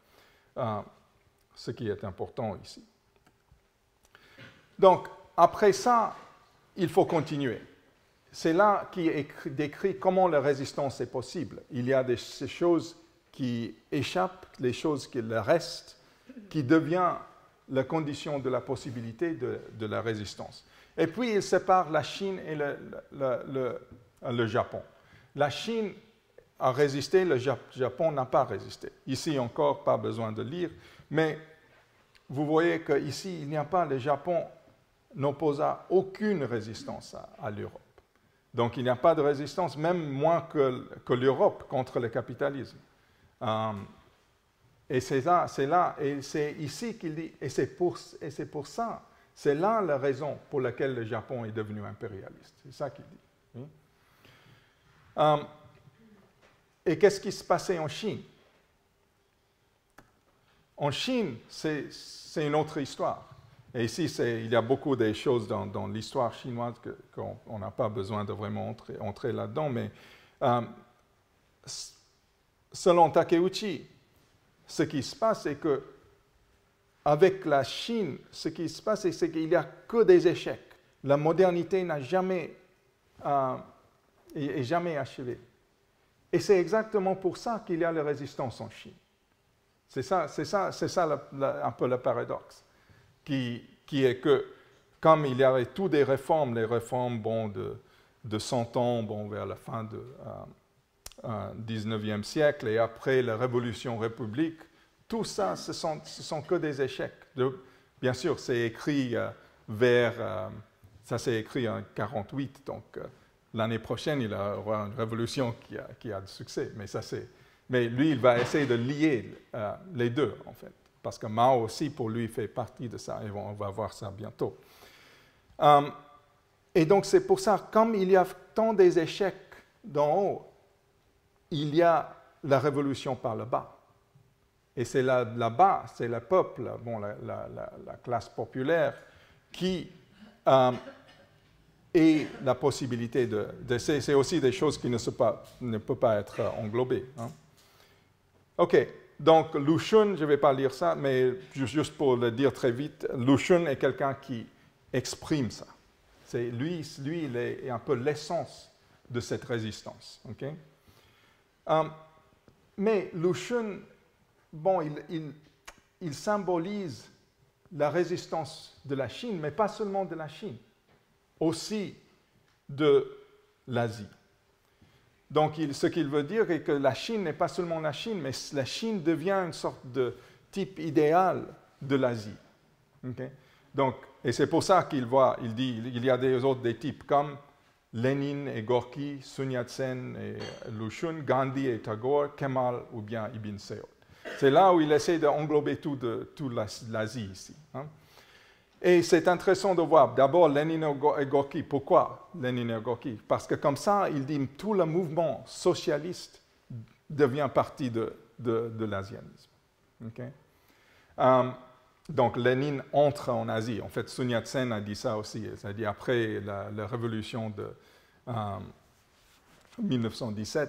ce qui est important ici. Donc, après ça, il faut continuer. C'est là qui est décrit comment la résistance est possible. Il y a ces choses qui échappent, les choses qui restent, qui deviennent la condition de la possibilité de la résistance. Et puis, il sépare la Chine et le Japon. La Chine a résisté, le Japon n'a pas résisté. Ici encore, pas besoin de lire, mais vous voyez qu'ici, il n'y a pas, le Japon n'opposa aucune résistance à l'Europe. Donc, il n'y a pas de résistance, même moins que l'Europe contre le capitalisme. Et c'est là, et c'est ici qu'il dit, et c'est pour ça, c'est là la raison pour laquelle le Japon est devenu impérialiste. C'est ça qu'il dit. Oui. Et qu'est-ce qui se passait en Chine? En Chine, c'est une autre histoire. Et ici, il y a beaucoup de choses dans l'histoire chinoise qu'on n'a pas besoin de vraiment entrer là-dedans, mais selon Takeuchi, ce qui se passe, c'est que avec la Chine, ce qui se passe, c'est qu'il n'y a que des échecs. La modernité n'a jamais achevée. Et c'est exactement pour ça qu'il y a la résistance en Chine. C'est ça un peu le paradoxe, qui est que, comme il y avait toutes des réformes, les réformes de 100 ans vers la fin du 19e siècle, et après la Révolution république, tout ça, ce sont que des échecs. Bien sûr, c'est écrit ça s'est écrit en 1948, donc l'année prochaine, il y aura une révolution qui a du succès. Mais lui, il va essayer de lier les deux, en fait. Parce que Mao aussi, pour lui, fait partie de ça. Et on va voir ça bientôt. Et donc, c'est pour ça, comme il y a tant des échecs d'en haut, il y a la révolution par le bas. Et c'est là-bas, c'est le peuple, la classe populaire, qui ait la possibilité c'est aussi des choses qui ne peuvent pas être englobées. Hein. OK, donc Lu Xun, je ne vais pas lire ça, mais juste pour le dire très vite, Lu Xun est quelqu'un qui exprime ça. Lui, il est un peu l'essence de cette résistance. Okay? Mais Lu Xun, il symbolise la résistance de la Chine, mais pas seulement de la Chine, aussi de l'Asie. Donc, ce qu'il veut dire est que la Chine n'est pas seulement la Chine, mais la Chine devient une sorte de type idéal de l'Asie. Okay? Donc, et c'est pour ça qu'il dit il y a des types comme Lénine et Gorky, Sun Yat-sen et Lu Xun, Gandhi et Tagore, Kemal ou bien Ibn Saud. C'est là où il essaie d'englober toute l'Asie ici. Hein. Et c'est intéressant de voir d'abord Lénine et Gorky. Pourquoi Lénine et Gorky? Parce que comme ça, il dit que tout le mouvement socialiste devient partie de l'asianisme. Okay? Donc Lénine entre en Asie. En fait, Sun Yat-sen a dit ça aussi. C'est-à-dire après la révolution de 1917,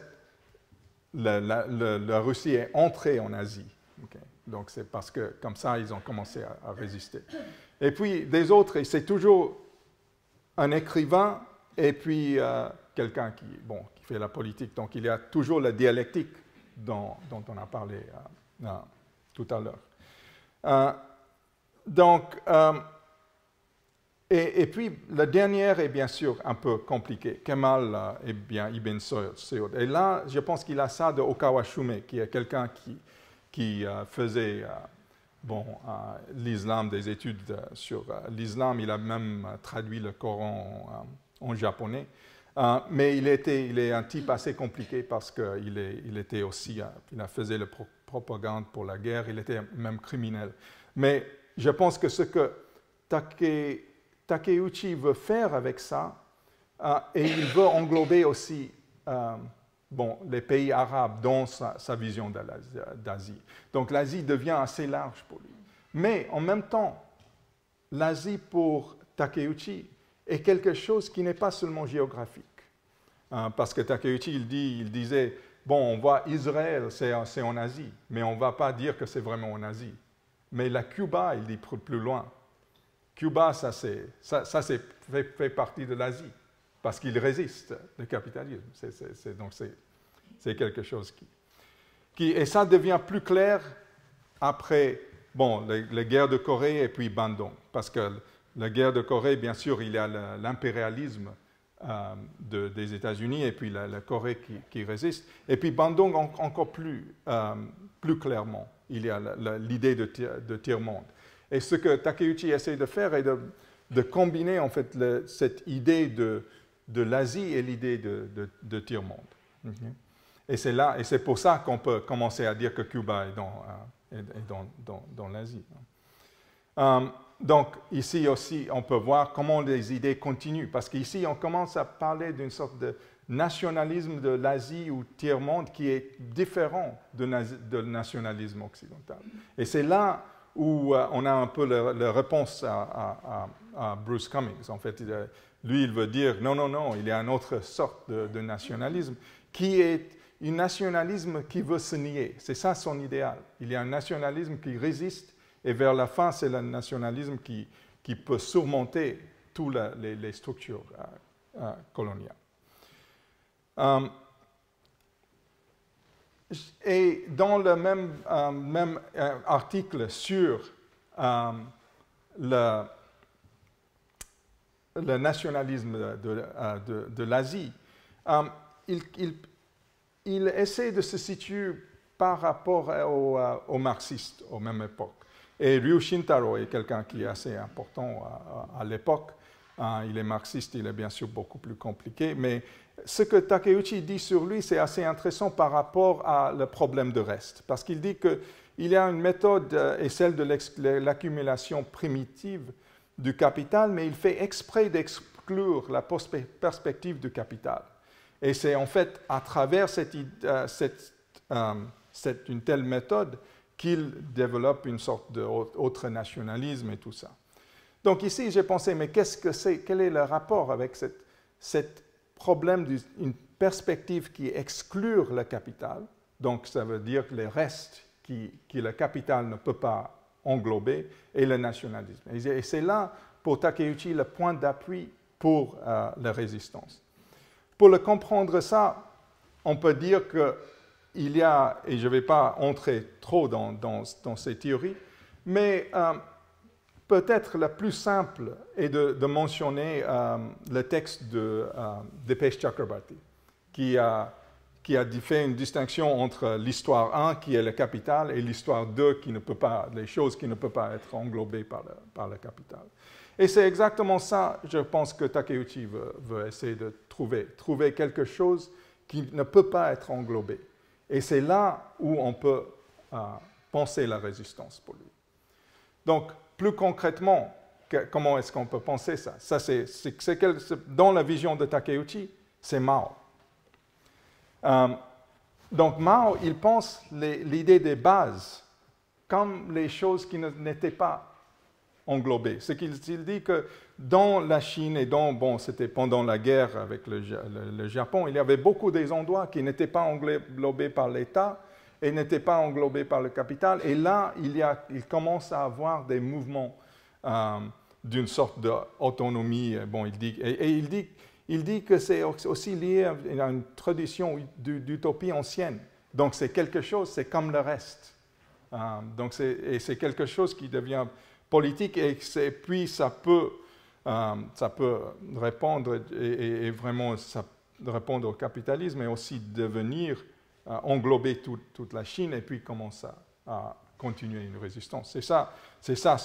la Russie est entrée en Asie. Okay? Donc c'est parce que comme ça, ils ont commencé à résister. Et puis des autres, et c'est toujours un écrivain et puis quelqu'un qui fait la politique. Donc il y a toujours la dialectique dont on a parlé tout à l'heure. Et puis la dernière est bien sûr un peu compliquée. Kemal et bien Ibn Saud. Et là, je pense qu'il a ça de Okawa Shume, qui est quelqu'un qui faisait l'islam, des études sur l'islam. Il a même traduit le Coran en japonais. Mais il est un type assez compliqué parce qu'il était aussi, il faisait la propagande pour la guerre, il était même criminel. Mais je pense que ce que Takeuchi veut faire avec ça, et il veut englober aussi les pays arabes dans sa vision d'Asie. Donc l'Asie devient assez large pour lui. Mais en même temps, l'Asie pour Takeuchi est quelque chose qui n'est pas seulement géographique. Parce que Takeuchi, il disait, on voit Israël, c'est en Asie, mais on ne va pas dire que c'est vraiment en Asie. Mais la Cuba, il dit plus loin. Cuba, ça fait partie de l'Asie, parce qu'il résiste le capitalisme. Donc c'est quelque chose et ça devient plus clair après bon, la guerre de Corée et puis Bandung. Parce que la guerre de Corée, bien sûr, il y a l'impérialisme des États-Unis et puis la Corée qui résiste. Et puis Bandung encore plus clairement, il y a l'idée de tiers-monde. Et ce que Takeuchi essaie de faire est de combiner en fait cette idée de l'Asie et l'idée de tiers-monde. Okay. Et c'est pour ça qu'on peut commencer à dire que Cuba est dans l'Asie. Donc, ici aussi, on peut voir comment les idées continuent, parce qu'ici, on commence à parler d'une sorte de nationalisme de l'Asie ou tiers-monde qui est différent de nationalisme occidental. Et c'est là où on a un peu la réponse à Bruce Cummings. En fait, lui, il veut dire, non, il y a une autre sorte de nationalisme qui est un nationalisme qui veut se nier. C'est ça son idéal. Il y a un nationalisme qui résiste. Et vers la fin, c'est le nationalisme qui peut surmonter toutes les structures coloniales. Et dans le même article sur le nationalisme de l'Asie, il essaie de se situer par rapport aux marxistes aux mêmes époques. Et Ryu Shintaro est quelqu'un qui est assez important à l'époque. Il est marxiste, il est bien sûr beaucoup plus compliqué, mais ce que Takeuchi dit sur lui, c'est assez intéressant par rapport à le problème de reste, parce qu'il dit qu'il y a une méthode, et celle de l'accumulation primitive du capital, mais il fait exprès d'exclure la perspective du capital. Et c'est en fait à travers une telle méthode qu'il développe une sorte d'autre nationalisme et tout ça. Donc ici, j'ai pensé, mais qu'est-ce que c'est? Quel est le rapport avec ce problème d'une perspective qui exclut le capital? Donc ça veut dire les restes que le capital ne peut pas englober et le nationalisme. Et c'est là, pour Takeuchi, le point d'appui pour la résistance. Pour le comprendre ça, on peut dire que il y a, et je ne vais pas entrer trop dans ces théories, mais peut-être la plus simple est de mentionner le texte de Dipesh Chakrabarty, qui a fait une distinction entre l'histoire 1, qui est le capital, et l'histoire 2, les choses qui ne peuvent pas être englobées par le capital. Et c'est exactement ça, je pense, que Takeuchi veut essayer de trouver quelque chose qui ne peut pas être englobé. Et c'est là où on peut penser la résistance pour lui. Donc, plus concrètement, comment est-ce qu'on peut penser ça? Dans la vision de Takeuchi, c'est Mao. Donc, Mao, il pense l'idée des bases comme les choses qui n'étaient pas englobées. C'est qu'il dit que dans la Chine et c'était pendant la guerre avec le Japon, il y avait beaucoup des endroits qui n'étaient pas englobés par l'État et n'étaient pas englobés par le capital. Et là, il commence à avoir des mouvements d'une sorte d'autonomie. Il dit que c'est aussi lié à une tradition d'utopie ancienne. Donc c'est quelque chose, c'est comme le reste. Donc c'est quelque chose qui devient politique et puis ça peut répondre et vraiment répondre au capitalisme et aussi devenir englober toute la Chine et puis commencer à continuer une résistance. C'est ça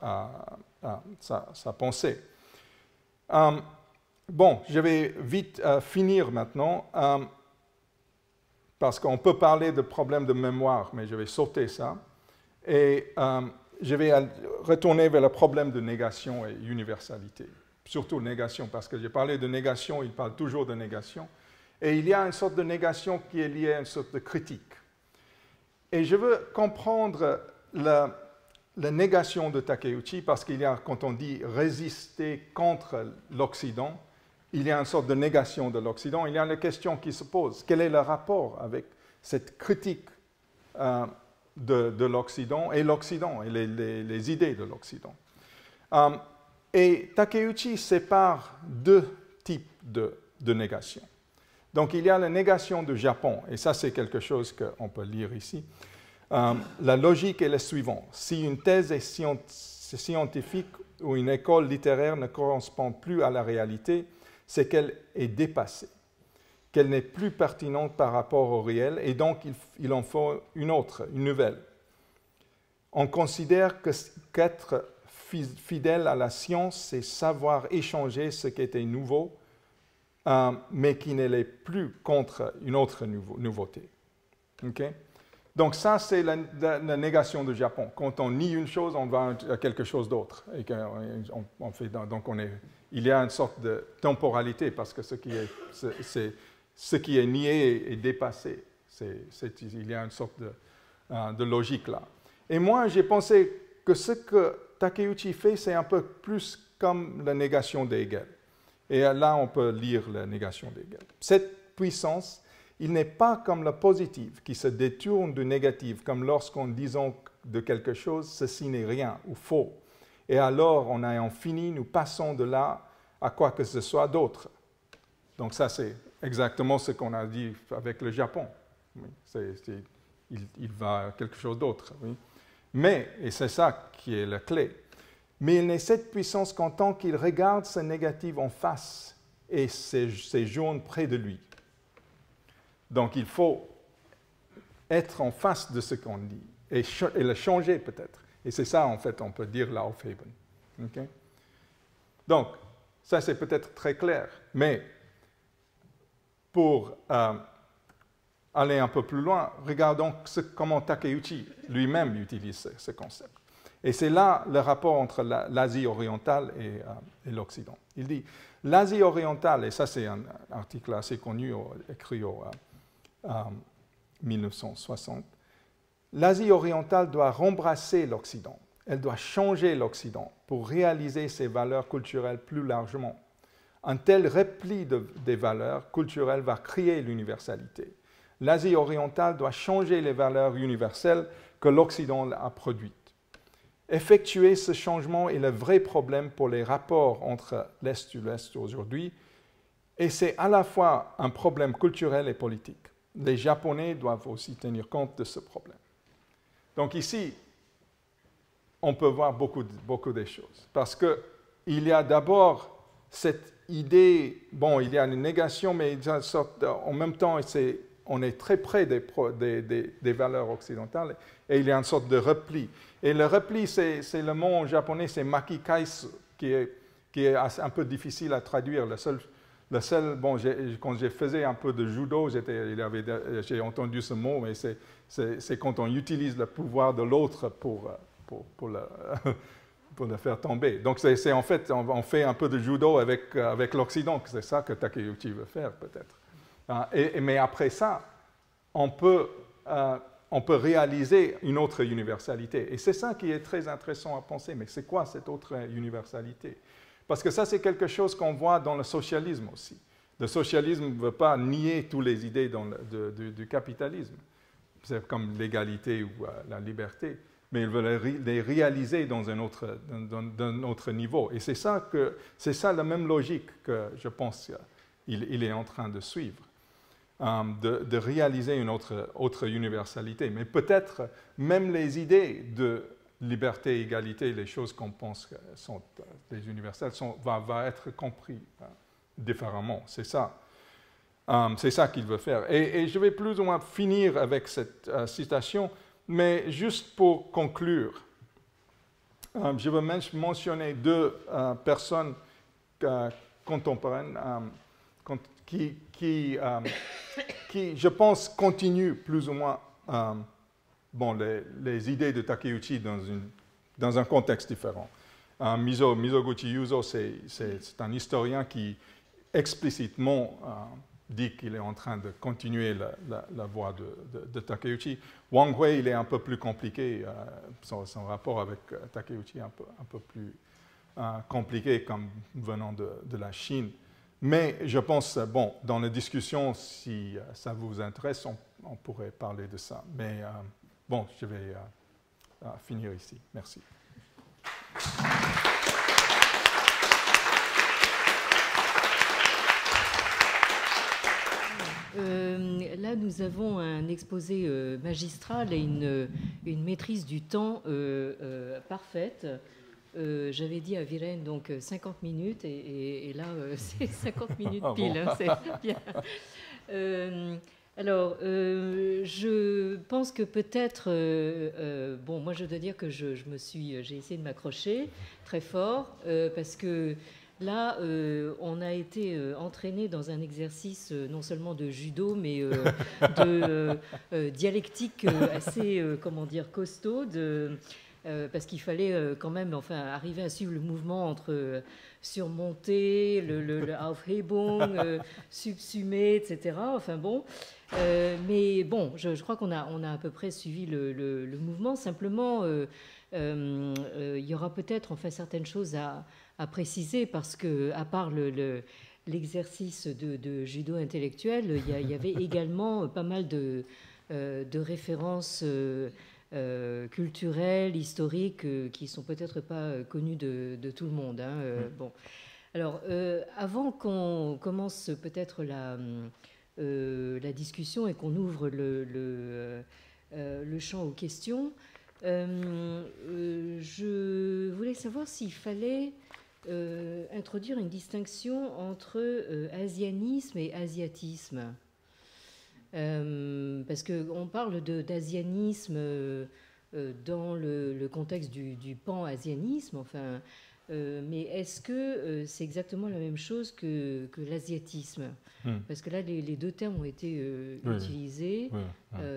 sa pensée. Bon, je vais vite finir maintenant parce qu'on peut parler de problèmes de mémoire, mais je vais sauter ça. Et je vais retourner vers le problème de négation et universalité. Surtout négation, parce que j'ai parlé de négation, il parle toujours de négation. Et il y a une sorte de négation qui est liée à une sorte de critique. Et je veux comprendre la négation de Takeuchi, parce qu'il y a, quand on dit résister contre l'Occident, il y a une sorte de négation de l'Occident. Il y a une question qui se pose. Quel est le rapport avec cette critique de l'Occident et les idées de l'Occident? Et Takeuchi sépare deux types de négation. Donc il y a la négation du Japon, et ça c'est quelque chose qu'on peut lire ici. La logique est la suivante. Si une thèse est scientifique ou une école littéraire ne correspond plus à la réalité, c'est qu'elle est dépassée, qu'elle n'est plus pertinente par rapport au réel, et donc il en faut une autre, une nouvelle. On considère qu'être fidèle à la science, c'est savoir échanger ce qui était nouveau, mais qui ne l'est plus contre une autre nouveauté. Okay? Donc ça, c'est la négation du Japon. Quand on nie une chose, on va à quelque chose d'autre. Il y a une sorte de temporalité, parce que ce qui est nié est dépassé. Il y a une sorte de logique là. Et moi, j'ai pensé que ce que Takeuchi fait, c'est un peu plus comme la négation d'Hegel. Et là, on peut lire la négation d'Hegel. Cette puissance, il n'est pas comme la positive qui se détourne du négatif, comme lorsqu'on disant de quelque chose, ceci n'est rien ou faux. Et alors, en ayant fini, nous passons de là à quoi que ce soit d'autre. Donc ça, c'est exactement ce qu'on a dit avec le Japon. Il va à quelque chose d'autre. Oui. Mais, et c'est ça qui est la clé, mais il n'est cette puissance qu'en tant qu'il regarde ce négatif en face et ses jaunes près de lui. Donc il faut être en face de ce qu'on dit et le changer peut-être. Et c'est ça, en fait, on peut dire l'Aufheben. Okay? Donc, ça c'est peut-être très clair, mais pour aller un peu plus loin, regardons comment Takeuchi lui-même utilise ce concept. Et c'est là le rapport entre l'Asie orientale et l'Occident. Il dit, l'Asie orientale, et ça c'est un article assez connu, écrit en 1960, l'Asie orientale doit rembrasser l'Occident. Elle doit changer l'Occident pour réaliser ses valeurs culturelles plus largement. Un tel repli des valeurs culturelles va créer l'universalité. L'Asie orientale doit changer les valeurs universelles que l'Occident a produites. Effectuer ce changement est le vrai problème pour les rapports entre l'Est et l'Ouest aujourd'hui, et c'est à la fois un problème culturel et politique. Les Japonais doivent aussi tenir compte de ce problème. Donc ici, on peut voir beaucoup de choses, parce qu'il y a d'abord cette idée, bon, il y a une négation, mais en même temps, on est très près des valeurs occidentales, et il y a une sorte de repli. Et le repli, c'est le mot en japonais, c'est makikaisu, qui est un peu difficile à traduire. Bon, quand je faisais un peu de judo, j'ai entendu ce mot, mais c'est quand on utilise le pouvoir de l'autre pour le faire tomber. Donc, en fait, on fait un peu de judo avec l'Occident. C'est ça que Takeuchi veut faire, peut-être. Mais après ça, on peut réaliser une autre universalité. Et c'est ça qui est très intéressant à penser. Mais c'est quoi cette autre universalité? Parce que ça, c'est quelque chose qu'on voit dans le socialisme aussi. Le socialisme ne veut pas nier toutes les idées du capitalisme. C'est comme l'égalité ou la liberté. Mais il veut les réaliser dans un autre niveau. Et c'est ça la même logique que je pense qu'il est en train de suivre. De réaliser une autre universalité. Mais peut-être même les idées de liberté, égalité, les choses qu'on pense sont des universelles, va être compris différemment. C'est ça. C'est ça qu'il veut faire. Et je vais plus ou moins finir avec cette citation, mais juste pour conclure, je veux mentionner deux personnes contemporaines qui, je pense, continuent plus ou moins les idées de Takeuchi dans un contexte différent. Mizoguchi Yuzo, c'est un historien qui explicitement dit qu'il est en train de continuer la voie de Takeuchi. Wang Hui, il est un peu plus compliqué, son rapport avec Takeuchi est un peu plus compliqué comme venant de la Chine. Mais je pense, bon, dans la discussion, si ça vous intéresse, on pourrait parler de ça. Mais bon, je vais finir ici. Merci. Là, nous avons un exposé magistral et une maîtrise du temps parfaite. J'avais dit à Viren donc 50 minutes et là c'est 50 minutes pile, bon. Hein, c'est bien. Alors, je pense que peut-être, bon, moi je dois dire que j'ai essayé de m'accrocher très fort parce que là, on a été entraîné dans un exercice non seulement de judo, mais de dialectique assez, comment dire, costaud. Parce qu'il fallait quand même arriver à suivre le mouvement entre surmonter, le Aufhebung, subsumer, etc. Enfin bon, mais bon, je crois qu'on a à peu près suivi le mouvement. Simplement, il y aura peut-être certaines choses à préciser parce que, à part l'exercice de judo intellectuel, il y avait également pas mal de références culturelles, historiques, qui sont peut-être pas connues de tout le monde. Hein. Bon. Alors, avant qu'on commence peut-être la discussion et qu'on ouvre le champ aux questions, je voulais savoir s'il fallait introduire une distinction entre asianisme et asiatisme. Parce qu'on parle d'asianisme dans le contexte du pan-asianisme, mais est-ce que c'est exactement la même chose que l'asiatisme? Parce que là, les deux termes ont été utilisés. Oui.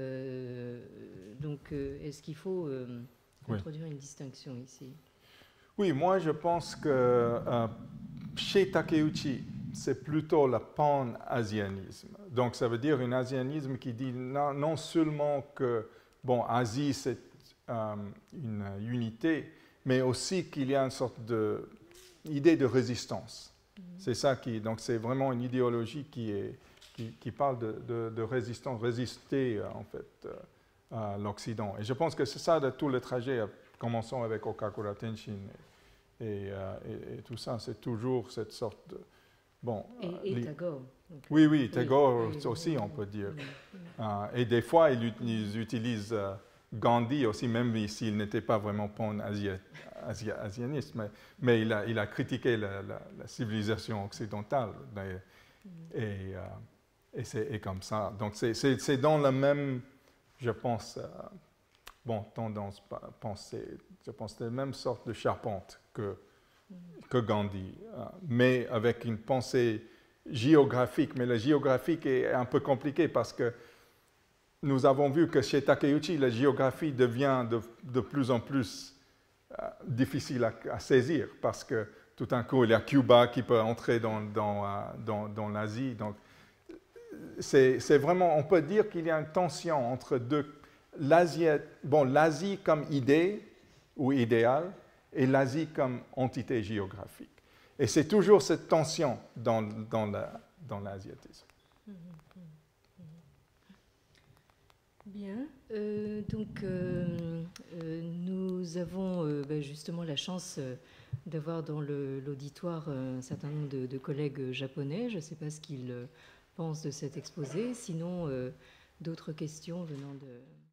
Donc, est-ce qu'il faut introduire une distinction ici? Oui, moi je pense que chez Takeuchi, c'est plutôt le pan-asianisme. Donc ça veut dire un asianisme qui dit non seulement que, bon, Asie c'est une unité, mais aussi qu'il y a une sorte d'idée de résistance. C'est ça donc c'est vraiment une idéologie qui parle de résistance, résister en fait à l'Occident. Et je pense que c'est ça de tout le trajet, commençons avec Okakura Tenshin et tout ça, c'est toujours cette sorte de... Bon, et Tagore. Oui, Tagore aussi, on peut dire. Et des fois, ils utilisent Gandhi aussi, même s'il n'était pas vraiment pan-asianiste, mais il a critiqué la civilisation occidentale. Et c'est comme ça. Donc, c'est dans la même, je pense, tendance à penser, je pense, la même sorte de charpente que Gandhi, mais avec une pensée géographique. Mais la géographique est un peu compliquée parce que nous avons vu que chez Takeuchi, la géographie devient de plus en plus difficile à saisir parce que tout d'un coup, il y a Cuba qui peut entrer dans l'Asie. Donc, c'est vraiment, on peut dire qu'il y a une tension entre l'Asie comme idée ou idéal et l'Asie comme entité géographique. Et c'est toujours cette tension dans l'asiatisme. Bien. Donc, nous avons justement la chance d'avoir dans l'auditoire un certain nombre de collègues japonais. Je ne sais pas ce qu'ils pensent de cet exposé. Sinon, d'autres questions venant de...